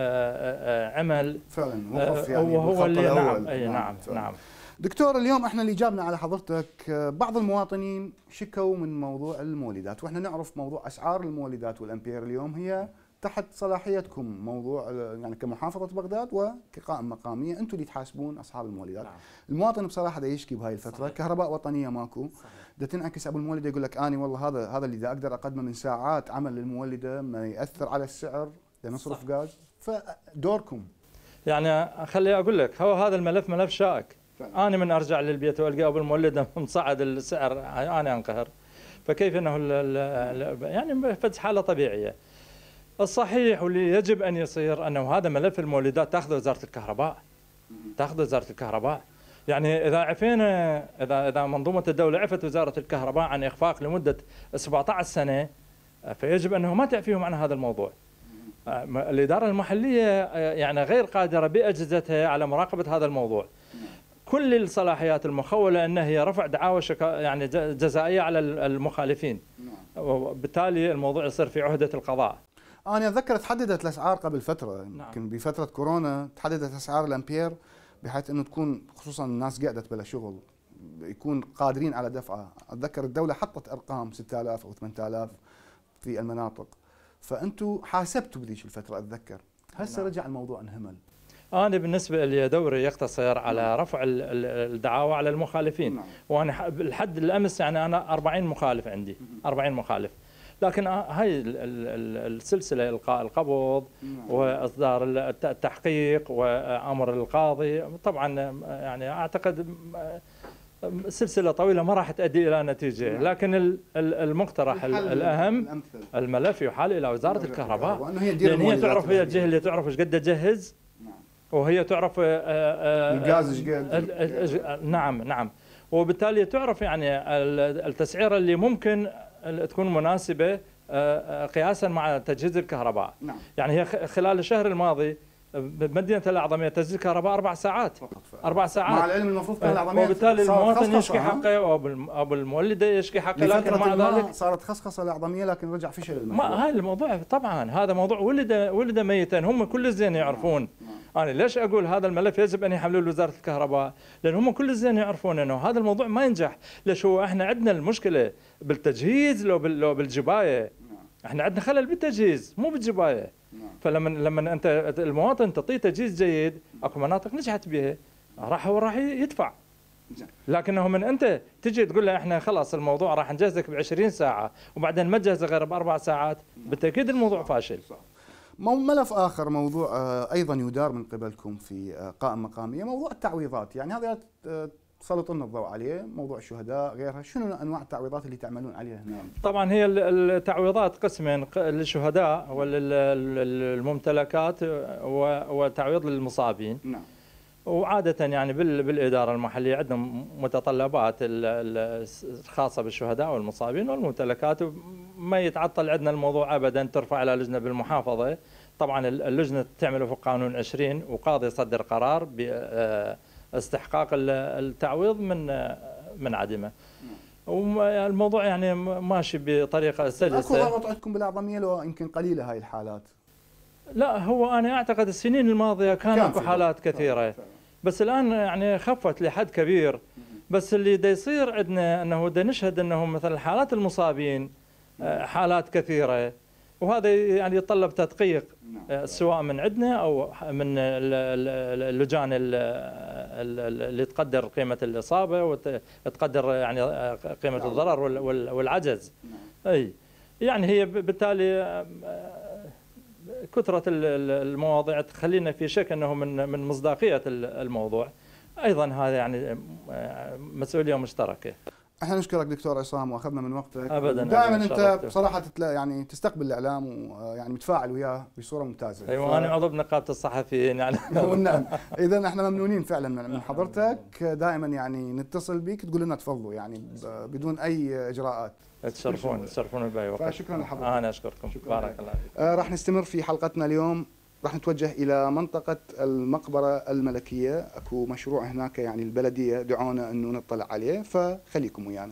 عمل
فعلا وقف يعني
وهو اللي
نعم
اي نعم نعم.
دكتور، اليوم احنا اللي جابنا على حضرتك بعض المواطنين شكوا من موضوع المولدات، واحنا نعرف موضوع اسعار المولدات والامبير اليوم هي تحت صلاحيتكم، موضوع يعني كمحافظه بغداد وكقائمه مقاميه انتم اللي تحاسبون اصحاب المولدات. نعم. المواطن بصراحه دا يشكي بهاي الفتره، صحيح. كهرباء وطنيه ماكو، دا تنعكس ابو المولده يقول لك اني والله هذا هذا اللي دا اقدر اقدمه من ساعات عمل للمولده ما ياثر على السعر، دا نصرف غاز، فدوركم.
يعني خلي اقول لك هو هذا الملف ملف شائك. فعلا. انا من ارجع للبيت والقى ابو المولده مصعد السعر انا انقهر. فكيف انه ال ال يعني فتح حاله طبيعيه. الصحيح واللي يجب ان يصير انه هذا ملف المولدات تاخذه وزاره الكهرباء. تاخذه وزاره الكهرباء. يعني اذا عفينا اذا اذا منظومه الدوله عفت وزاره الكهرباء عن اخفاق لمده سبعة عشر سنه، فيجب انه ما تعفيهم عن هذا الموضوع. الاداره المحليه يعني غير قادره باجهزتها على مراقبه هذا الموضوع. كل الصلاحيات المخوله انها هي رفع دعاوى يعني جزائيه على المخالفين. وبالتالي الموضوع يصير في عهده القضاء.
انا اتذكر تحددت الاسعار قبل فتره، يمكن نعم. بفتره كورونا تحددت اسعار الامبير بحيث انه تكون خصوصا الناس قعدت بلا شغل يكون قادرين على دفعه. اتذكر الدوله حطت ارقام ستة آلاف او ثمانية آلاف في المناطق، فانتم حاسبتوا بذيك الفتره اتذكر. هسه نعم. رجع الموضوع انهمل.
أنا بالنسبة لي دوري يقتصر على رفع الدعاوى على المخالفين. نعم. وأنا لحد الأمس يعني أنا أربعين مخالف عندي، أربعين مخالف. لكن هاي السلسلة إلقاء القبض وإصدار التحقيق وأمر القاضي طبعا يعني أعتقد سلسلة طويلة ما راح تؤدي إلى نتيجة. لكن المقترح الأهم الملف يحال إلى وزارة الكهرباء، لأن هي تعرف، هي الجهة اللي تعرف ايش قد تجهز، وهي تعرف
الغاز ايش قد.
نعم نعم. وبالتالي تعرف يعني التسعيره اللي ممكن تكون مناسبه قياسا مع تجهيز الكهرباء. نعم. يعني هي خلال الشهر الماضي بمدينه الاعظميه تجهيز الكهرباء اربع ساعات. اربع ساعات.
مع العلم المفروض كان الاعظميه
وبالتالي المواطن يشكي حقه وابو المولده يشكي حقه، لكن مع ذلك
صارت خصخصه الاعظميه لكن رجع فشل
المشروع. ما هاي الموضوع طبعا هذا موضوع ولد ولد ميتا، هم كل الزين يعرفون. انا ليش اقول هذا الملف يجب ان يحملوه لوزاره الكهرباء؟ لان هم كل الزين يعرفون انه هذا الموضوع ما ينجح. ليش؟ هو احنا عندنا المشكله بالتجهيز لو لو بالجبايه. احنا عندنا خلل بالتجهيز مو بالجبايه. فلما لما انت المواطن تعطيه تجهيز جيد، اكو مناطق نجحت بها راح هو راح يدفع. لكنه من انت تجي تقول له احنا خلاص الموضوع راح نجهزك ب عشرين ساعه وبعدين ما تجهزه غير باربع ساعات، بالتاكيد الموضوع فاشل.
ملف اخر موضوع ايضا يدار من قبلكم في قائمه مقاميه، موضوع التعويضات، يعني هذا سلطوا لنا الضوء عليه، موضوع الشهداء غيرها، شنو انواع التعويضات اللي تعملون عليها هنا؟
طبعا هي التعويضات قسمين، للشهداء والممتلكات وتعويض للمصابين. نعم. وعاده يعني بالاداره المحليه عندنا متطلبات الخاصه بالشهداء والمصابين والممتلكات، ما يتعطل عندنا الموضوع ابدا، ترفع الى لجنه بالمحافظه. طبعا اللجنه تعمل في قانون عشرين وقاضي يصدر قرار ب استحقاق التعويض من من عدمه. والموضوع يعني ماشي بطريقه سلسه.
اكو ضغط عندكم بالاعظميه لو يمكن قليله هاي الحالات؟
لا، هو انا اعتقد السنين الماضيه كان اكو حالات كثيره، بس الان يعني خفت لحد كبير. بس اللي دا يصير عندنا انه دا نشهد انه مثلا حالات المصابين حالات كثيره، وهذا يعني يتطلب تدقيق سواء من عندنا او من اللجان اللي تقدر قيمه الاصابه وتقدر يعني قيمه الضرر والعجز. اي يعني هي بالتالي كثره المواضيع تخلينا في شك انه من من مصداقيه الموضوع. ايضا هذا يعني مسؤوليه مشتركه.
احنا نشكرك دكتور عصام واخذنا من وقتك.
ابدا.
دائما انت بصراحه تتلا يعني تستقبل الاعلام ويعني متفاعل وياه بصوره ممتازه.
ايوه ف... انا عضو بنقابه الصحفيين يعني.
نعم. اذا احنا ممنونين فعلا من حضرتك، دائما يعني نتصل بك تقول لنا تفضلوا يعني بدون اي اجراءات.
تشرفون تشرفون باي وقت.
فشكرا لحضرتك.
انا اشكركم. بارك الله فيك.
آه راح نستمر في حلقتنا اليوم، راح نتوجه إلى منطقة المقبرة الملكية. أكو مشروع هناك يعني البلدية دعونا أنه نطلع عليه، فخليكم ويانا.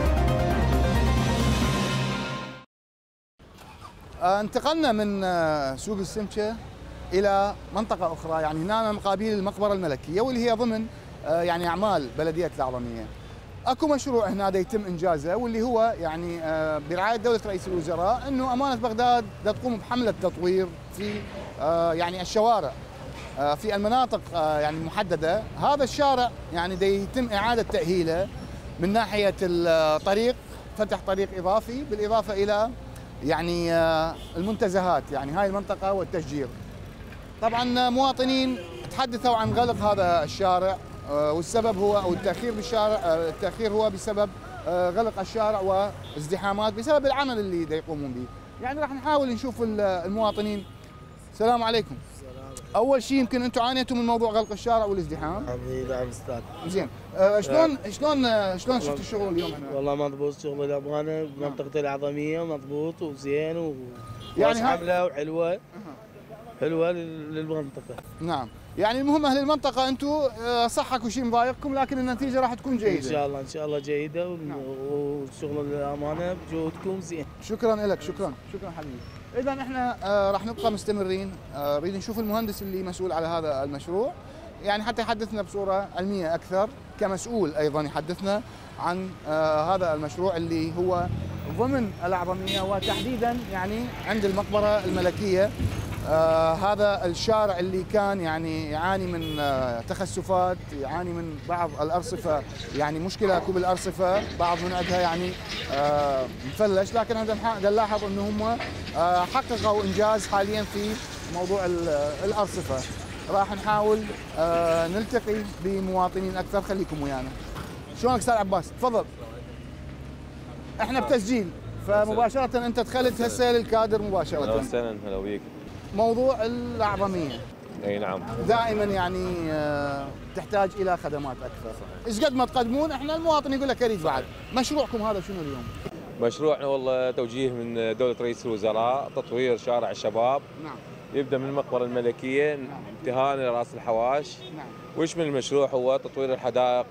انتقلنا من سوق السمكة إلى منطقة أخرى، يعني هنا مقابل المقبرة الملكية واللي هي ضمن يعني أعمال بلدية الأعظمية. اكو مشروع هنا دا يتم انجازه واللي هو يعني برعايه دوله رئيس الوزراء، انه امانه بغداد دا تقوم بحمله تطوير في يعني الشوارع في المناطق يعني المحدده. هذا الشارع يعني دا يتم اعاده تاهيله من ناحيه الطريق، فتح طريق اضافي بالاضافه الى يعني المنتزهات، يعني هاي المنطقه والتشجير. طبعا مواطنين تحدثوا عن غلق هذا الشارع، والسبب هو او التاخير بالشارع، التاخير هو بسبب غلق الشارع وازدحامات بسبب العمل اللي دا يقومون به. يعني راح نحاول نشوف المواطنين. السلام عليكم. اول شيء يمكن انتم عانيتوا من موضوع غلق الشارع والازدحام.
نعم استاذ.
زين أه شلون شلون شلون شفت الشغل اليوم هنا؟
والله مضبوط، شغل الامانه بمنطقه الاعظميه مضبوط وزين و
يعني
حمله وحلوه حلوه للمنطقه.
نعم، يعني المهم اهل المنطقه انتم صح اكو شيء مضايقكم لكن النتيجه راح تكون جيده.
ان شاء الله ان شاء الله جيده وشغل الامانه بجهودكم زين.
شكرا لك، شكرا شكرا حبيبي. اذا احنا راح نبقى مستمرين، نريد نشوف المهندس اللي مسؤول على هذا المشروع يعني حتى يحدثنا بصوره علميه اكثر، كمسؤول ايضا يحدثنا عن هذا المشروع اللي هو ضمن الاعظميه وتحديدا يعني عند المقبره الملكيه. آه هذا الشارع اللي كان يعني يعاني من آه تخسفات، يعاني من بعض الارصفه، يعني مشكله اكو بالارصفه، بعض من عندها يعني آه مفلش، لكن هذا نلاحظ انه هم آه حققوا انجاز حاليا في موضوع الارصفه. راح نحاول آه نلتقي بمواطنين اكثر، خليكم ويانا. شلونك استاذ عباس؟ تفضل. احنا بتسجيل فمباشره انت دخلت هسه للكادر مباشره.
اهلا وسهلا، هلا وياك.
موضوع الأعظمية
اي نعم
دائما يعني تحتاج الى خدمات اكثر، ايش قد ما تقدمون احنا المواطن يقول لك اريد بعد. مشروعكم هذا شنو اليوم؟
مشروعنا والله توجيه من دولة رئيس الوزراء، تطوير شارع الشباب.
نعم.
يبدا من المقبرة الملكية انتهاء الى راس الحواش.
نعم.
ويشمل المشروع هو تطوير الحدائق،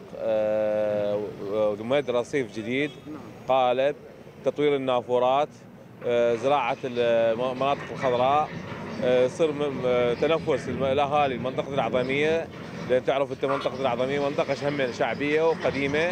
ومد رصيف جديد.
نعم.
قالب، تطوير النافورات، زراعة المناطق الخضراء، يصير تنفس الاهالي المنطقه الاعظميه، لان تعرف انت منطقه الاعظميه منطقه هم شعبيه وقديمه.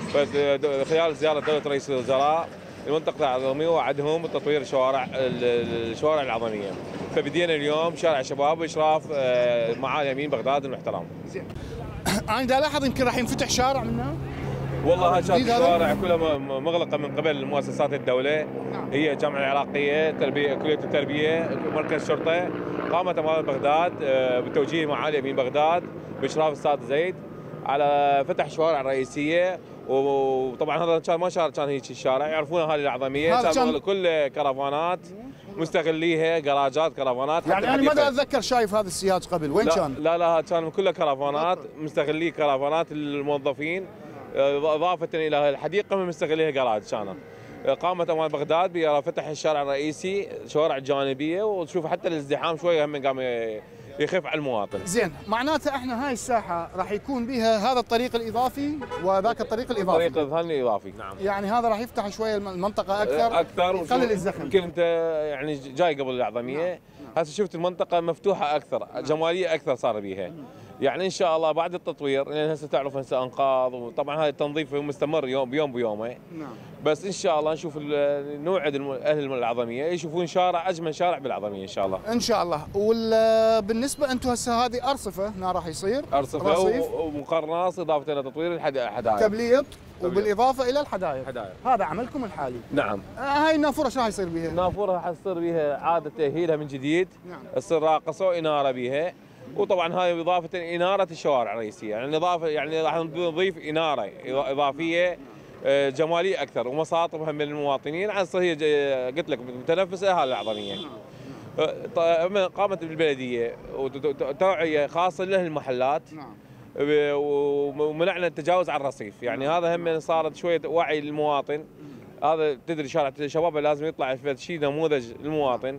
خلال زياره دوله رئيس الوزراء المنطقه الاعظميه وعدهم تطوير شوارع الشوارع العظميه، فبدينا اليوم شارع شباب باشراف معالي امين بغداد المحترم.
زين. انا دا الاحظ يمكن راح ينفتح شارع منه.
والله هاي الشوارع كلها مغلقه من قبل مؤسسات الدوله.
نعم.
هي الجامعه العراقيه، تربيه، كليه التربيه، مركز شرطه. قامت امانه بغداد بتوجيه معالي امين بغداد باشراف الاستاذ زيد على فتح شوارع رئيسيه، وطبعا هذا كان ما شارع كان هيك الشارع يعرفون اهالي الاعظميه، كان كل كرفانات مستغليها، جراجات كرفانات.
يعني انا ما اتذكر شايف هذا السياج قبل، وين
لا
كان؟
لا لا كان كله كرفانات، مستغلي كرفانات الموظفين، اضافه الى الحديقه من مستغليها جراج كانت. قامت امانه بغداد بفتح الشارع الرئيسي، الشوارع الجانبيه، وتشوف حتى الازدحام شويه هم قام يخف على المواطن.
زين، معناته احنا هاي الساحه راح يكون بها هذا الطريق الاضافي وذاك الطريق الاضافي.
الطريق الثاني الاضافي، نعم.
يعني هذا راح يفتح شويه المنطقه اكثر،
اكثر
يقلل الزخم.
يمكن انت يعني جاي قبل الاعظميه. نعم. هسه شفت المنطقه مفتوحه اكثر. نعم. جماليه اكثر صار بيها. يعني ان شاء الله بعد التطوير، لان هسه تعرف هسه انقاض، وطبعا هذا التنظيف مستمر يوم بيوم بيومه.
نعم.
بس ان شاء الله نشوف نوعد اهل العظميه يشوفون شارع اجمل شارع بالعظميه ان شاء الله.
ان شاء الله. وبالنسبه انتم هسه هذه ارصفه هنا راح يصير
ارصفه ومقرناص اضافه الى تطوير الحدائق.
تبليط وبالاضافه الى الحدائق.
حدائق.
هذا عملكم الحالي.
نعم.
آه هاي النافوره شو راح يصير بها؟
النافوره راح يصير بها اعاده تاهيلها من جديد.
نعم.
تصير راقصه واناره بها. وطبعا هاي اضافه اناره الشوارع الرئيسيه، يعني اضافه يعني راح نضيف اناره اضافيه جماليه اكثر ومساطب هم للمواطنين عن هي قلت لك متنفس اهالي العظميه. قامت بالبلديه وتوعيه خاصه لاهل المحلات ومنعنا التجاوز على الرصيف، يعني هذا هم صارت شويه وعي للمواطن. هذا تدري شارع الشباب لازم يطلع في شيء نموذج للمواطن،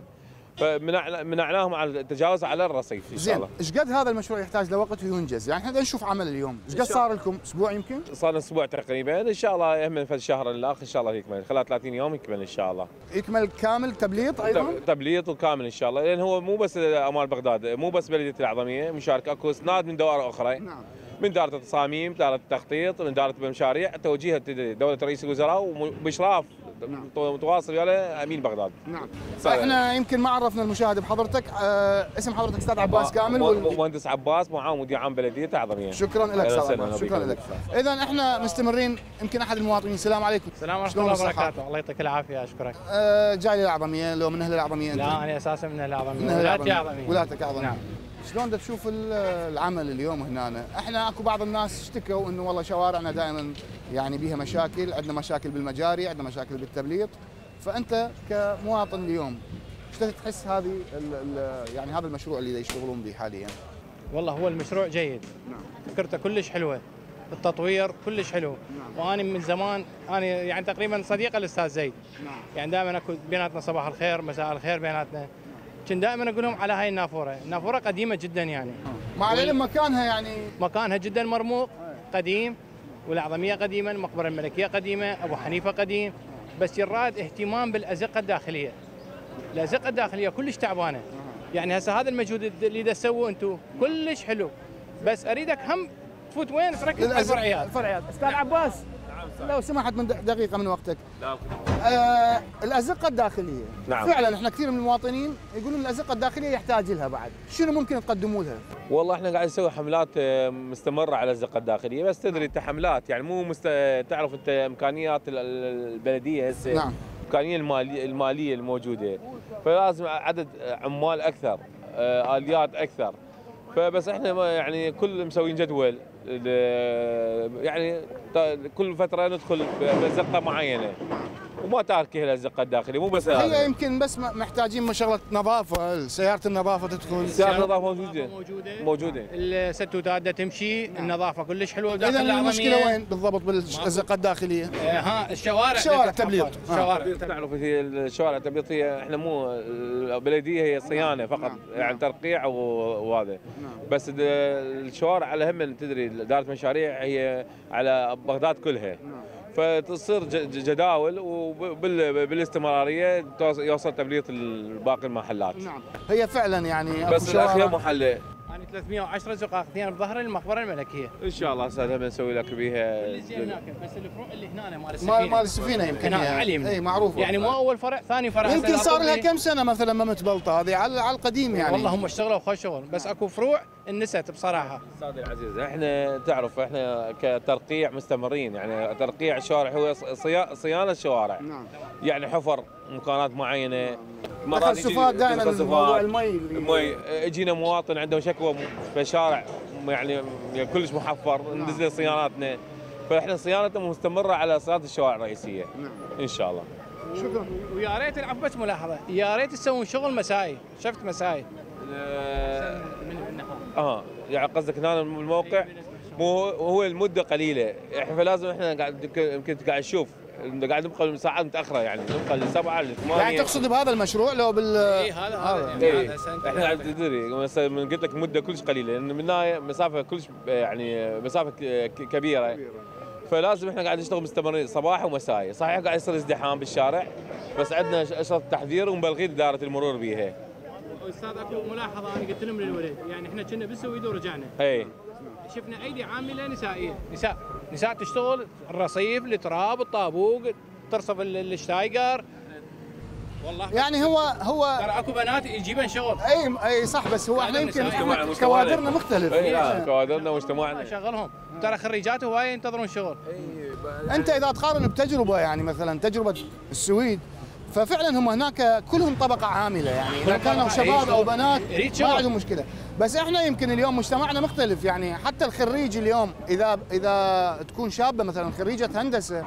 فمنعناهم على التجاوز على الرصيف ان شاء الله.
ايش قد هذا المشروع يحتاج لوقت وينجز؟ يعني احنا نشوف عمل اليوم، ايش قد صار لكم؟ اسبوع يمكن؟
صار لنا اسبوع تقريبا، ان شاء الله يهم في الشهر الاخر ان شاء الله يكمل، خلال ثلاثين يوم يكمل ان شاء الله.
يكمل كامل تبليط ايضا؟
تبليط وكامل ان شاء الله، لان هو مو بس امال بغداد، مو بس بلديه العظميه، مشارك اكو اسناد من دوائر اخرى. نعم. من دائره التصاميم، دائره التخطيط، من دائره المشاريع، توجيهها دوله رئيس الوزراء وباشراف متواصل ويا امين بغداد.
نعم. احنا يمكن ما عرفنا المشاهد بحضرتك، أه اسم حضرتك استاذ عباس كامل
وال... مهندس عباس معاون مدير عام بلديه العظميه.
شكرا لك استاذ عباس، شكرا لك. اذا احنا مستمرين، يمكن احد المواطنين. السلام عليكم.
السلام ورحمه الله وبركاته. الله يعطيك العافيه. اشكرك.
أه جاي للعظميه لو من اهل العظميه؟
لا انا اساسا من اهل العظميه، ولادتي عظميه.
ولادتك عظميه. نعم. شلون بدك تشوف العمل اليوم هنا؟ احنا اكو بعض الناس اشتكوا انه والله شوارعنا دائما يعني بيها مشاكل، عندنا مشاكل بالمجاري، عندنا مشاكل بالتبليط، فانت كمواطن اليوم ايش تحس هذه ال ال يعني هذا المشروع اللي يشتغلون به حاليا؟
والله هو المشروع جيد. نعم. فكرته كلش حلوه، التطوير كلش حلو. نعم. وانا من زمان انا يعني تقريبا صديق الاستاذ زيد. نعم. يعني دائما اكو بيناتنا صباح الخير مساء الخير بيناتنا. كنت دائما اقول لهم على هاي النافوره، النافوره قديمه جدا يعني.
مع العلم مكانها يعني
مكانها جدا مرموق قديم، والعظميه قديما، المقبره الملكيه قديمه، ابو حنيفه قديم، بس يراد اهتمام بالازقه الداخليه. الازقه الداخليه كلش تعبانه. يعني هسه هذا المجهود اللي دا تسووه انتم كلش حلو، بس اريدك هم تفوت وين تركز على الفرعيات.
الفرعيات. استاذ عباس لو سمحت من دقيقه من وقتك. آه الازقه الداخليه. نعم. فعلا احنا كثير من المواطنين يقولون الازقه الداخليه يحتاج لها بعد، شنو ممكن تقدموا لها؟
والله احنا قاعد نسوي حملات مستمره على الازقه الداخليه، بس تدري انت حملات يعني مو مست... تعرف انت امكانيات البلديه هسه. نعم. الامكانيه الماليه الماليه الموجوده، فلازم عدد عمال اكثر، اليات اكثر، فبس احنا يعني كل مسوين جدول يعني كل فتره ندخل بزقه معينه وما تاركه الازقه الداخليه، مو بس
هي هذا. يمكن بس محتاجين شغله نظافه، سياره النظافه تدخل.
سياره النظافه موجوده موجوده
موجوده الستوتات تمشي. نعم. النظافه كلش حلوه داخل
العظميه. اذا المشكله وين بالضبط بالازقه الداخليه؟
اه ها الشوارع
شوارع تبليط.
شوارع
تعرف هي الشوارع التبليط هي احنا مو البلديه هي صيانه فقط. نعم. يعني ترقيع وهذا. نعم. بس الشوارع على هم تدري دائره مشاريع هي على بغداد كلها. نعم. فتصير جداول وبالاستمراريه يوصل تبليط باقي المحلات.
نعم. هي فعلا يعني
بس الاخير محله.
يعني ثلاثمئة وعشرة زقاق اثنين بظهر المقبره الملكيه.
ان شاء الله استاذ بنسوي لك بيها.
اللي زي هناك بس الفروع اللي هنا مال السفينه.
مال السفينه يمكن
عليهم.
اي معروفه.
يعني مو اول فرع ثاني فرع.
يمكن صار لها كم سنه مثلا ما متبلطه هذه على على القديم يعني.
والله هم اشتغلوا خوش شغل، بس اكو فروع النست بصراحه.
استاذ العزيز احنا تعرف احنا كترقيع مستمرين، يعني ترقيع الشوارع هو صيانه الشوارع. نعم. يعني حفر مكانات معينه.
تخصصات دائما موضوع المي.
المي يجينا مواطن عنده شكوى في الشارع يعني كلش محفر، ندز له صياناتنا، فاحنا صيانتنا مستمره على صيانه الشوارع الرئيسيه. نعم. ان شاء الله.
شكرا. ويا ريت العب بس ملاحظه، يا ريت تسوون شغل مسائي، شفت مسائي.
اه يعني قصدك هنا الموقع مو هو المده قليله، فلازم احنا قاعد يمكن قاعد نشوف قاعد نبقى ساعات متاخره يعني نبقى لسبعه لثمانيه.
يعني تقصد بهذا المشروع لو بال
اي هذا هذا
يعني هذا احنا قاعد تدري من قلت لك مده كلش قليله، لان من هنا مسافه كلش يعني مسافه كبيره، فلازم احنا قاعد نشتغل مستمرين صباح ومساء. صحيح قاعد يصير ازدحام بالشارع، بس عندنا اشرطه تحذير ومبلغين اداره المرور بيها.
استاذ اكو ملاحظه انا قلت لهم للولد، يعني احنا كنا بالسويد ورجعنا.
اي
شفنا ايدي عامله نسائيه، نساء نساء تشتغل الرصيف، التراب، الطابوق، ترصف الشتايقر.
والله يعني هو هو
ترى اكو بنات يجيبن شغل.
اي اي صح، بس هو احنا يمكن كوادرنا مختلف.
اي كوادرنا ومجتمعنا
شغلهم، ترى خريجات هوايه ينتظرون شغل.
انت اذا تقارن بتجربه يعني مثلا تجربه السويد، ففعلا هم هناك كلهم طبقه عامله، يعني اذا كانوا شباب او بنات ما عندهم مشكله، بس احنا يمكن اليوم مجتمعنا مختلف، يعني حتى الخريج اليوم اذا اذا تكون شابه مثلا خريجه هندسه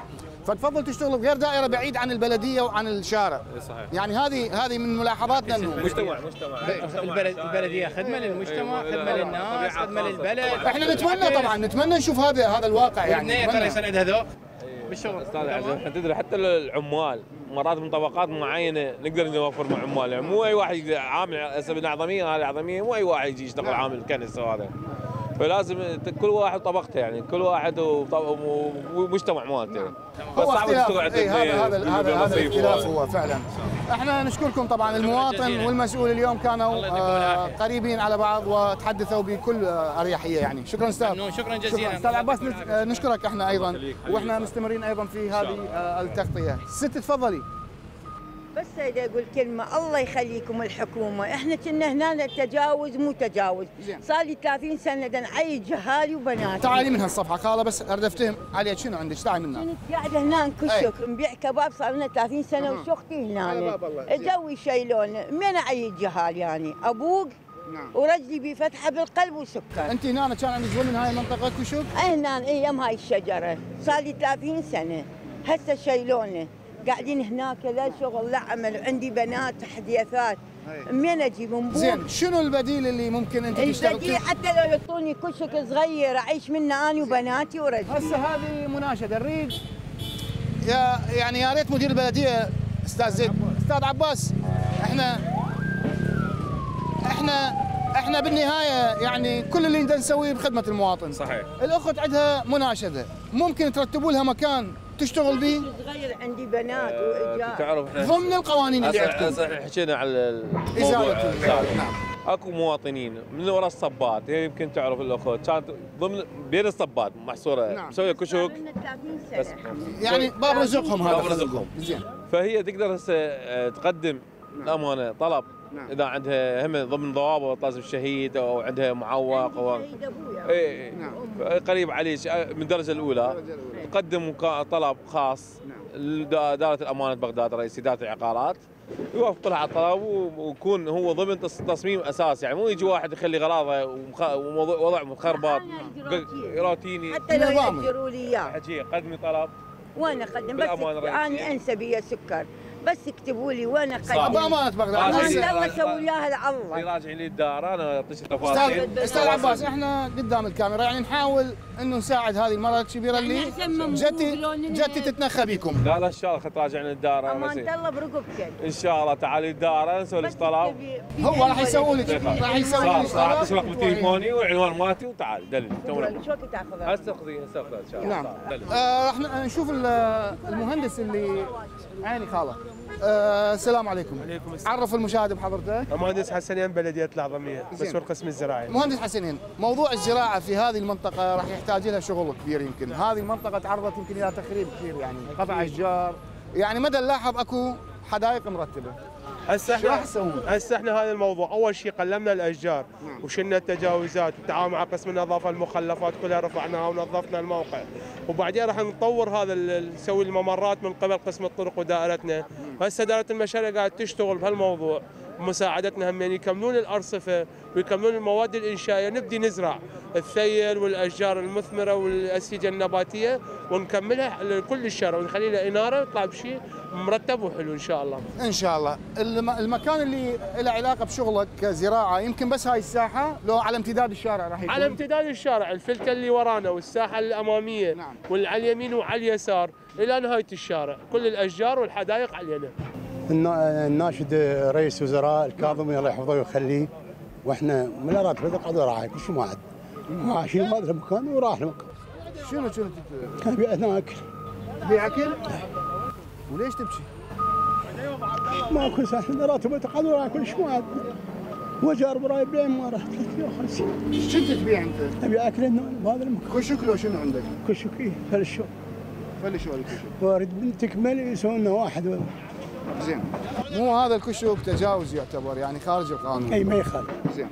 فتفضل تشتغل بغير دائره بعيد عن البلديه وعن الشارع.
صحيح.
يعني هذه هذه من ملاحظاتنا انه
مجتمع مجتمع
البلد البلديه خدمه للمجتمع، خدمه للناس، خدمه للبلد.
احنا نتمنى طبعا نتمنى نشوف هذا هذا الواقع يعني.
ترى سند هذوق بالشغل.
استاذ عزيز تدري حتى العمال مرات من طبقات معينه نقدر نوفر مع عمال، يعني مو اي واحد عامل هسه بالأعظميه، هذه الأعظميه مو اي واحد يجي يشتغل عامل كنس وهذا، فلازم كل واحد طبقته، يعني كل واحد ومجتمع مالته.
هو اختلاف اي هذا هذا هذا هذا الاختلاف هو فعلا. احنا نشكركم طبعا، المواطن والمسؤول اليوم كانوا آه قريبين على بعض وتحدثوا بكل آه اريحيه يعني. شكرا استاذ.
شكرا جزيلا
استاذ عباس، نشكرك احنا ايضا، واحنا مستمرين ايضا في هذه آه التغطيه. ست تفضلي.
بس بدي اقول كلمه، الله يخليكم الحكومه، احنا كنا هنا تجاوز مو تجاوز، صار لي ثلاثين سنه نعيد جهالي وبناتي.
تعالي من هالصفحه خاله بس اريد افتهم عليك شنو عندك، تعالي من هنا.
كنت قاعده هنا كشك نبيع كباب، صار لنا ثلاثين سنه وشختي هنا جوي شيلون، من اعيد جهال يعني ابوق نعم. ورجلي بفتحه بالقلب وسكر.
انت هنا كان عندك زول من هاي المنطقه كشك؟
اي هنا ايام هاي الشجره، صار لي ثلاثين سنه، هسه شيلونه. قاعدين هناك لا شغل لا عمل، وعندي بنات حديثات منين اجيبهم؟
زين، شنو البديل اللي ممكن انت تشتغل؟
البديل حتى لو يعطوني كشك صغير اعيش منه انا وبناتي ورجلي.
هسه هذه مناشده نريد يا يعني يا ريت مدير البلديه استاذ زيد، استاذ عباس، احنا احنا احنا بالنهايه يعني كل اللي نقدر نسويه بخدمه المواطن.
صحيح.
الاخت عندها مناشده، ممكن ترتبوا لها مكان تشتغل به؟
صغير عندي بنات وايجار.
تعرف احنا
ضمن القوانين اللي عندكم.
هسه حكينا على
ازاله.
نعم. اكو مواطنين من وراء الصبات، هي يمكن تعرف الاخت كانت ضمن بين الصبات محصوره نعم. مسويه كشك
بس
يعني باب رزقهم هذا.
باب رزقهم.
زين.
فهي تقدر هسه تقدم الامانه طلب نعم. اذا عندها هم ضمن ضوابط لازم شهيد او عندها معوق او اي نعم. قريب عليه من الدرجه الاولى تقدم طلب خاص لاداره الامانه بغداد رئيس اداره العقارات، يوافق لها على الطلب ويكون هو ضمن تصميم اساس، يعني مو يجي واحد يخلي غراضه ووضع مخربط روتيني
حتى لو ياجروا لي اياه.
حكي قدمي طلب
وانا اقدم بس انا انسى بيا سكر، بس اكتبوا لي وانا اقدم
بامانه بغداد.
الله يسوي اياها لله.
يراجعي لي الدار انا اعطيك تفاصيل.
استاذ استاذ عباس، احنا قدام الكاميرا يعني نحاول انه نساعد هذه المراه الكبيره اللي جتي جتي تتنخى بيكم.
لا لا ان شاء الله تراجعنا الدار.
امان الله برقبتك
ان شاء الله. تعالي الدار نسوي لك طلب.
هو راح يسوي لك راح يسوي لك
راح اعطيك رقم تليفوني والعنوان مالتي وتعال دلل.
شو وقت تاخذها؟
هسه خذي هسه خذها ان شاء الله.
نعم. راح نشوف المهندس اللي عيني خاله. أه السلام عليكم.
وعليكم السلام.
عرف المشاهد بحضرتك.
مهندس حسنين بلديه الأعظمية، مسؤول قسم الزراعي.
مهندس حسنين، موضوع الزراعه في هذه المنطقه راح يحتاج لها شغل كبير، يمكن هذه المنطقه تعرضت يمكن الى تخريب كثير، يعني قطع اشجار، يعني مدى نلاحظ اكو حدائق مرتبه.
هسه احنا هسه احنا هذا الموضوع اول شيء قلمنا الاشجار نعم. وشلنا التجاوزات والتعاون مع قسم النظافه، المخلفات كلها رفعناها ونظفنا الموقع، وبعدين راح نطور هذا نسوي الممرات من قبل قسم الطرق ودائرتنا. هسه دائره المشاريع قاعد تشتغل بهالموضوع، مساعدتنا هم يكملون الارصفه ويكملون المواد الانشائيه، نبدي نزرع الثيل والاشجار المثمره والاسيجه النباتيه ونكملها لكل الشارع ونخلي له اناره ويطلع بشيء مرتب وحلو ان شاء الله.
ان شاء الله. المكان اللي له علاقه بشغلك كزراعه يمكن بس هاي الساحه، لو على امتداد الشارع راح يكون؟
على امتداد الشارع، الفلتة اللي ورانا والساحه الاماميه نعم. واللي على اليمين وعلى اليسار الى نهايه الشارع، كل الاشجار والحدائق علينا.
الناشد رئيس وزراء الكاظمي الله يحفظه ويخليه، واحنا من الارض بدك قدر راعي كل شيء ما عاد عايشين هذا المكان وراح المكان.
شنو شنو
تبي ناكل؟
تبي اكل؟ وليش تبكي؟
ماكو احنا راتب قدر راعي كل شيء ما عاد. وجار براي بين ما راح ثلاثمية وخمسين.
شنو تبيع انت؟
ابي اكل بهذا المكان.
كشك لو شنو عندك؟
كشك ايه فلشو.
فلشو الكشك؟
وارد بنتك ملي يسوون لنا واحد ولا.
زين. مو هذا الكشك تجاوز يعتبر يعني خارج القانون.
اي ما يخالف.
زين.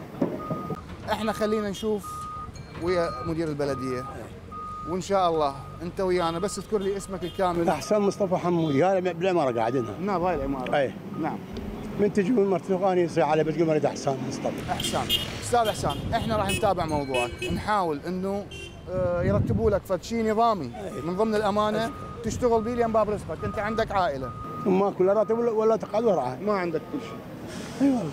احنا خلينا نشوف ويا مدير البلديه وان شاء الله انت ويانا، بس اذكر لي اسمك الكامل.
احسان مصطفى حمودي، هذا بالعماره قاعدين هنا.
نعم هاي العماره.
اي
نعم.
من تجون مرتفقاني يصير على بيت قمر احسان مصطفى.
احسان، استاذ احسان، احنا راح نتابع موضوعك، نحاول انه آه، يرتبوا لك فد شيء نظامي من ضمن الامانه تشتغل به لين باب رزقك، انت عندك عائله
ماكو لا راتب ولا تقعد وراها،
ما عندك كل شيء.
اي والله.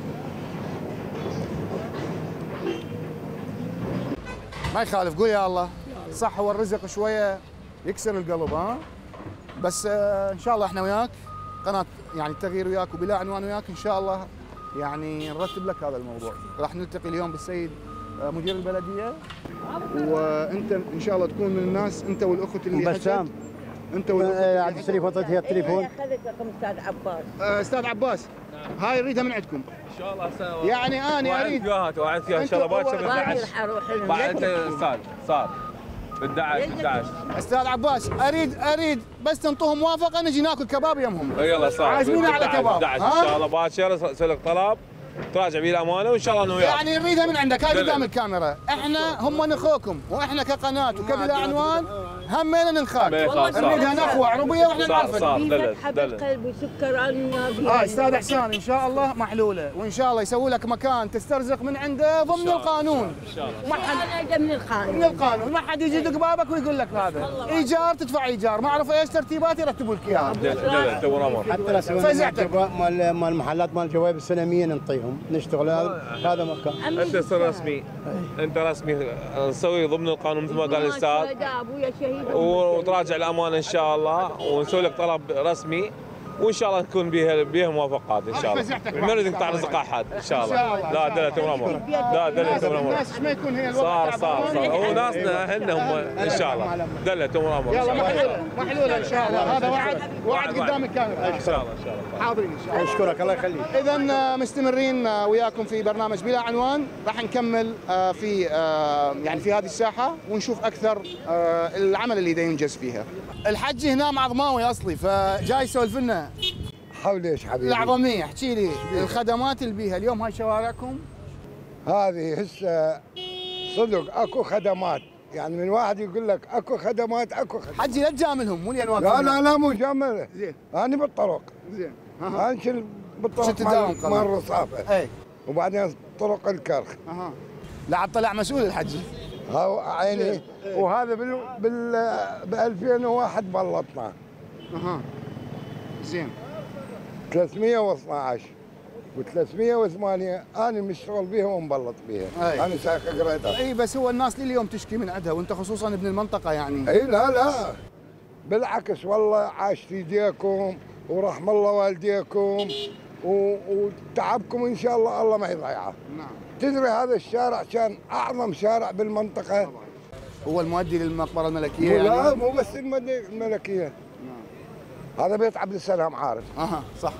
ما يخالف، قول يا الله. صح هو الرزق شويه يكسر القلب ها، بس آه، ان شاء الله احنا وياك قناه يعني التغيير وياك وبلا عنوان وياك ان شاء الله يعني نرتب لك هذا الموضوع. راح نلتقي اليوم بالسيد آه، مدير البلديه، وانت ان شاء الله تكون من الناس انت والاخت اللي
بسام
انت والاخت
عاد الشريف اعطيتها التليفون.
اخذت رقم استاذ عباس.
آه، استاذ عباس هاي اريدها من عندكم
ان شاء الله سوا.
يعني انا اريد
فيديوهات وعد فيها ان شاء الله باكر بالدعش. بعد انت استاذ صار بالدعش بالدعش.
استاذ عباس اريد اريد بس تنطوهم موافقه نجي ناكل كباب يمهم.
يلا صار
عازمينا على كباب
بالدعش ان شاء الله باكر اسوي لك طلب تراجع به الامانه وان شاء الله انه وياك.
يعني نريدها من عندك هاي قدام الكاميرا، احنا هم نخوكم واحنا كقناه وكبلا عنوان همينا ننخاك، نريدها نخوه عربيه واحنا نعرفها.
فتحه بالقلب وسكر النار.
اه استاذ احسان ان شاء الله محلوله، وان شاء الله يسوي لك مكان تسترزق من عنده ضمن القانون.
ان شاء الله. ما حد من القانون.
من القانون، ما حد يجي يدق بابك ويقول لك هذا ايجار تدفع ايجار، ما اعرف ايش ترتيبات يرتبوا لك اياها.
حتى لو سوينا مال مال المحلات مال الجوائب السلميه نعطيهم نشتغل هذا مكان.
انت تصير رسمي، انت رسمي نسوي ضمن القانون مثل ما قال الاستاذ وتراجع الامانه ان شاء الله ونسوي لك طلب رسمي وان شاء الله نكون بها بها موافقات ان شاء الله. ما نريد نقطع رزق احد ان شاء الله. لا دلت امر لا دلت امر
الناس ما يكون هي الوقت
صار صار صار هو ناسنا اهلنا هم ان شاء الله دلت امر
يلا محلوله محلوله ان شاء الله. هذا وعد وعد قدام الكاميرا
ان شاء الله ان شاء الله.
حاضرين ان شاء الله.
اشكرك الله يخليك.
اذا مستمرين وياكم في برنامج بلا عنوان، راح نكمل في يعني في هذه الساحه ونشوف اكثر العمل اللي دا ينجز فيها. الحج هنا معظماوي اصلي فجاي يسولف لنا
حول ايش حبيبي؟
العظميه، احكي لي الخدمات اللي بيها اليوم هاي شوارعكم؟
هذه هسه صدق اكو خدمات، يعني من واحد يقول لك اكو خدمات اكو خدمات.
حجي لا تجاملهم مو لين
لا لا لا مو جامله.
زين
انا بالطرق.
زين
انا انشل بالطرق مال مال الرصافه.
اي
وبعدين طرق الكرخ.
اها لا عاد طلع مسؤول الحجي.
ها عيني. وهذا بال بال ب ألفين وواحد بلطنا.
اها زين
ثلاثمئة واثنعش وثلاثمئة وثمانية انا مشتغل بيها ومبلط بيها. انا سايق قريتها.
اي بس هو الناس لي اليوم تشكي من عندها وانت خصوصا ابن المنطقه يعني.
اي لا لا بالعكس والله عاش في ايديكم ورحم الله والديكم وتعبكم ان شاء الله الله ما يضيعه.
نعم.
تدري هذا الشارع كان اعظم شارع بالمنطقه.
طبعا. هو المؤدي للمقبره الملكيه
يعني؟
لا
مو بس المؤدي الملكيه. نعم. هذا بيت عبد السلام عارف.
اها صح.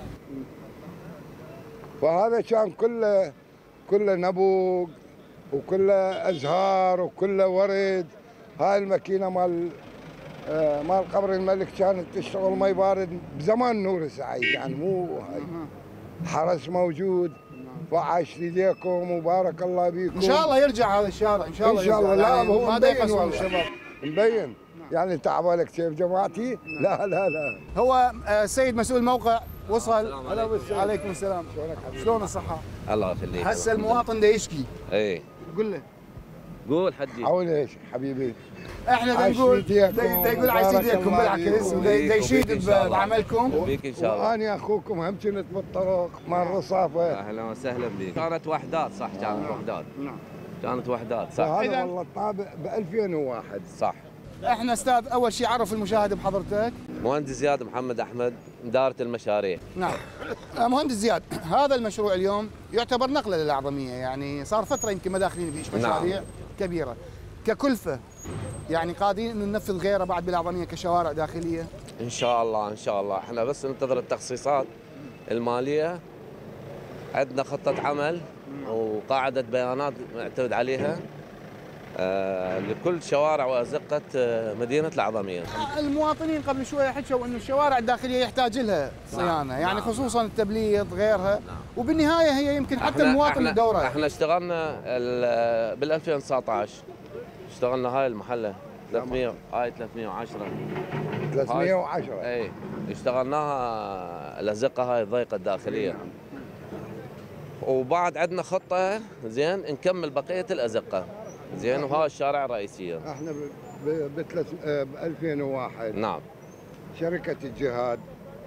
وهذا كان كله كله نبوق وكله ازهار وكله ورد. هاي الماكينه مال آه مال قبر الملك كانت تشتغل مي بارد بزمان نور سعيد يعني مو هاي. حرس موجود وعاش ليكم وبارك الله بيكم.
ان شاء الله يرجع هذا الشارع ان شاء الله.
ان شاء الله. لا
يعني
هو
ما
مبين والله الشباب مبين. يعني تعبانك كيف جماعتي؟ لا لا لا.
هو السيد مسؤول الموقع وصل.
هلا والسلام.
عليكم السلام.
شلونك حبيبي؟
شلون الصحة؟
الله يخليك.
هسه المواطن دا يشكي.
اي
قول له.
قول حجي.
حول ايش حبيبي؟
احنا دا نقول دا يقول عايش يديكم بالعكس ودا يشيد بعملكم.
بيك ان شاء الله.
وانا اخوكم هم كنت بالطرق مال الرصافة.
اهلا وسهلا بك. كانت وحدات صح كانت وحدات.
نعم.
كانت وحدات صح.
هذا والله طابع ب ألفين وواحد.
صح.
احنا استاذ اول شيء عرف المشاهد بحضرتك.
مهندس زياد محمد احمد إدارة المشاريع.
نعم. مهندس زياد هذا المشروع اليوم يعتبر نقله للاعظميه، يعني صار فتره يمكن ما داخلين فيش مشاريع نعم. كبيره ككلفه، يعني قادرين انه ننفذ غيره بعد بالاعظميه كشوارع داخليه؟
ان شاء الله ان شاء الله. احنا بس ننتظر التخصيصات الماليه، عندنا خطه عمل وقاعده بيانات نعتمد عليها آه لكل شوارع وازقه آه مدينه العظميه.
المواطنين قبل شويه حكوا انه الشوارع الداخليه يحتاج لها صيانه، نعم. يعني نعم. خصوصا التبليط غيرها، نعم. وبالنهايه هي يمكن حتى المواطن الدوره.
احنا اشتغلنا بال ألفين وتسعطعش اشتغلنا هاي المحله ثلاثمئة هاي ثلاثمئة وعشرة
ثلاثمئة وعشرة
اي اشتغلناها الازقه هاي الضيقه الداخليه. نعم. وبعد عندنا خطه زين نكمل بقيه الازقه. زين وهذا الشارع الرئيسيه.
احنا ب ألفين وواحد
نعم
شركه الجهاد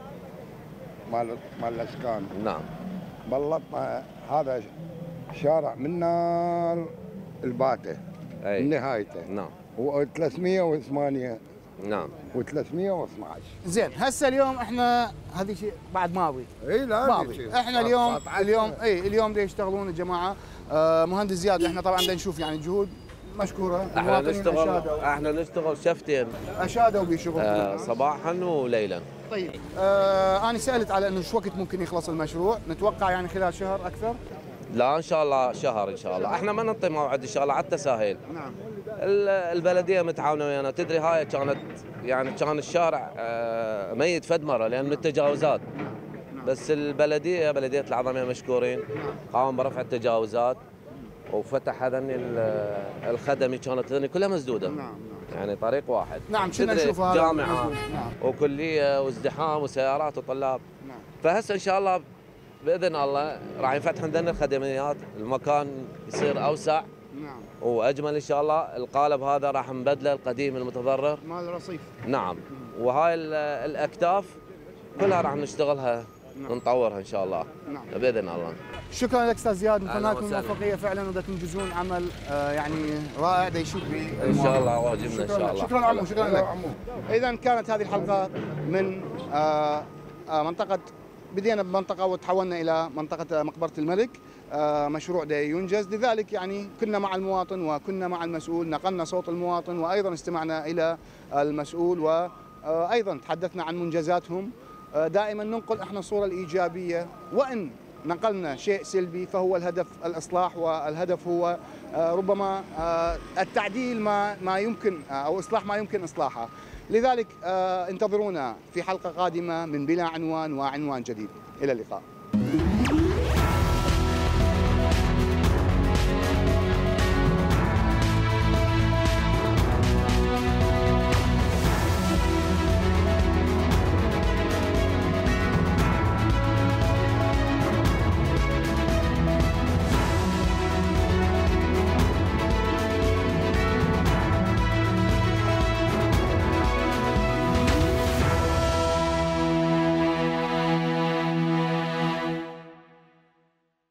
مال مال الاسكان
نعم
بلطنا هذا شارع من نار الباته
اي
نهايته
نعم
و308
نعم
و312.
زين هسه اليوم احنا هذه شيء بعد ماضي.
اي لا
ماضي. احنا اليوم اليوم اي اليوم دا يشتغلون الجماعه. آه مهندس زياد احنا طبعا بدنا نشوف يعني جهود مشكوره.
احنا نشتغل احنا نشتغل شفتين.
اشادوا بشغل
آه صباحا وليلا.
طيب آه انا سالت على انه شو وقت ممكن يخلص المشروع؟ نتوقع يعني خلال شهر اكثر؟
لا ان شاء الله شهر ان شاء الله، احنا ما نعطي موعد ان شاء الله على التساهيل.
نعم.
البلديه متعاونه ويانا، تدري هاي كانت يعني كان الشارع ميت فدمره لان من التجاوزات. بس البلديه بلديه العظميه مشكورين قاموا برفع التجاوزات وفتح هذني الخدمي كانت هذني كلها مسدوده.
نعم.
يعني طريق واحد.
نعم كنا نشوف هذا
جامعه
نعم.
وكليه وازدحام وسيارات وطلاب. نعم. فهسه ان شاء الله باذن الله راح ينفتح عندنا الخدميات، المكان يصير اوسع.
نعم.
واجمل ان شاء الله. القالب هذا راح نبدله القديم المتضرر
مال الرصيف.
نعم. وهاي الاكتاف كلها راح نشتغلها. نعم. نطورها ان شاء الله.
نعم.
باذن الله.
شكرا لك استاذ زياد، نتمنى لكم الموفقيه فعلا وبدكم تنجزون عمل آه يعني رائع دا يشوف به
ان شاء الله واجبنا ان شاء الله.
شكرا عمو شكرا لك. اذا كانت هذه الحلقه من آه آه منطقه، بدينا بمنطقه وتحولنا الى منطقه مقبره الملك. آه مشروع دا ينجز، لذلك يعني كنا مع المواطن وكنا مع المسؤول، نقلنا صوت المواطن وايضا استمعنا الى المسؤول وايضا تحدثنا عن منجزاتهم. دائما ننقل احنا الصوره الايجابيه، وان نقلنا شيء سلبي فهو الهدف الاصلاح، والهدف هو ربما التعديل ما ما يمكن او اصلاح ما يمكن اصلاحه. لذلك انتظرونا في حلقه قادمه من بلا عنوان وعنوان جديد. الى اللقاء.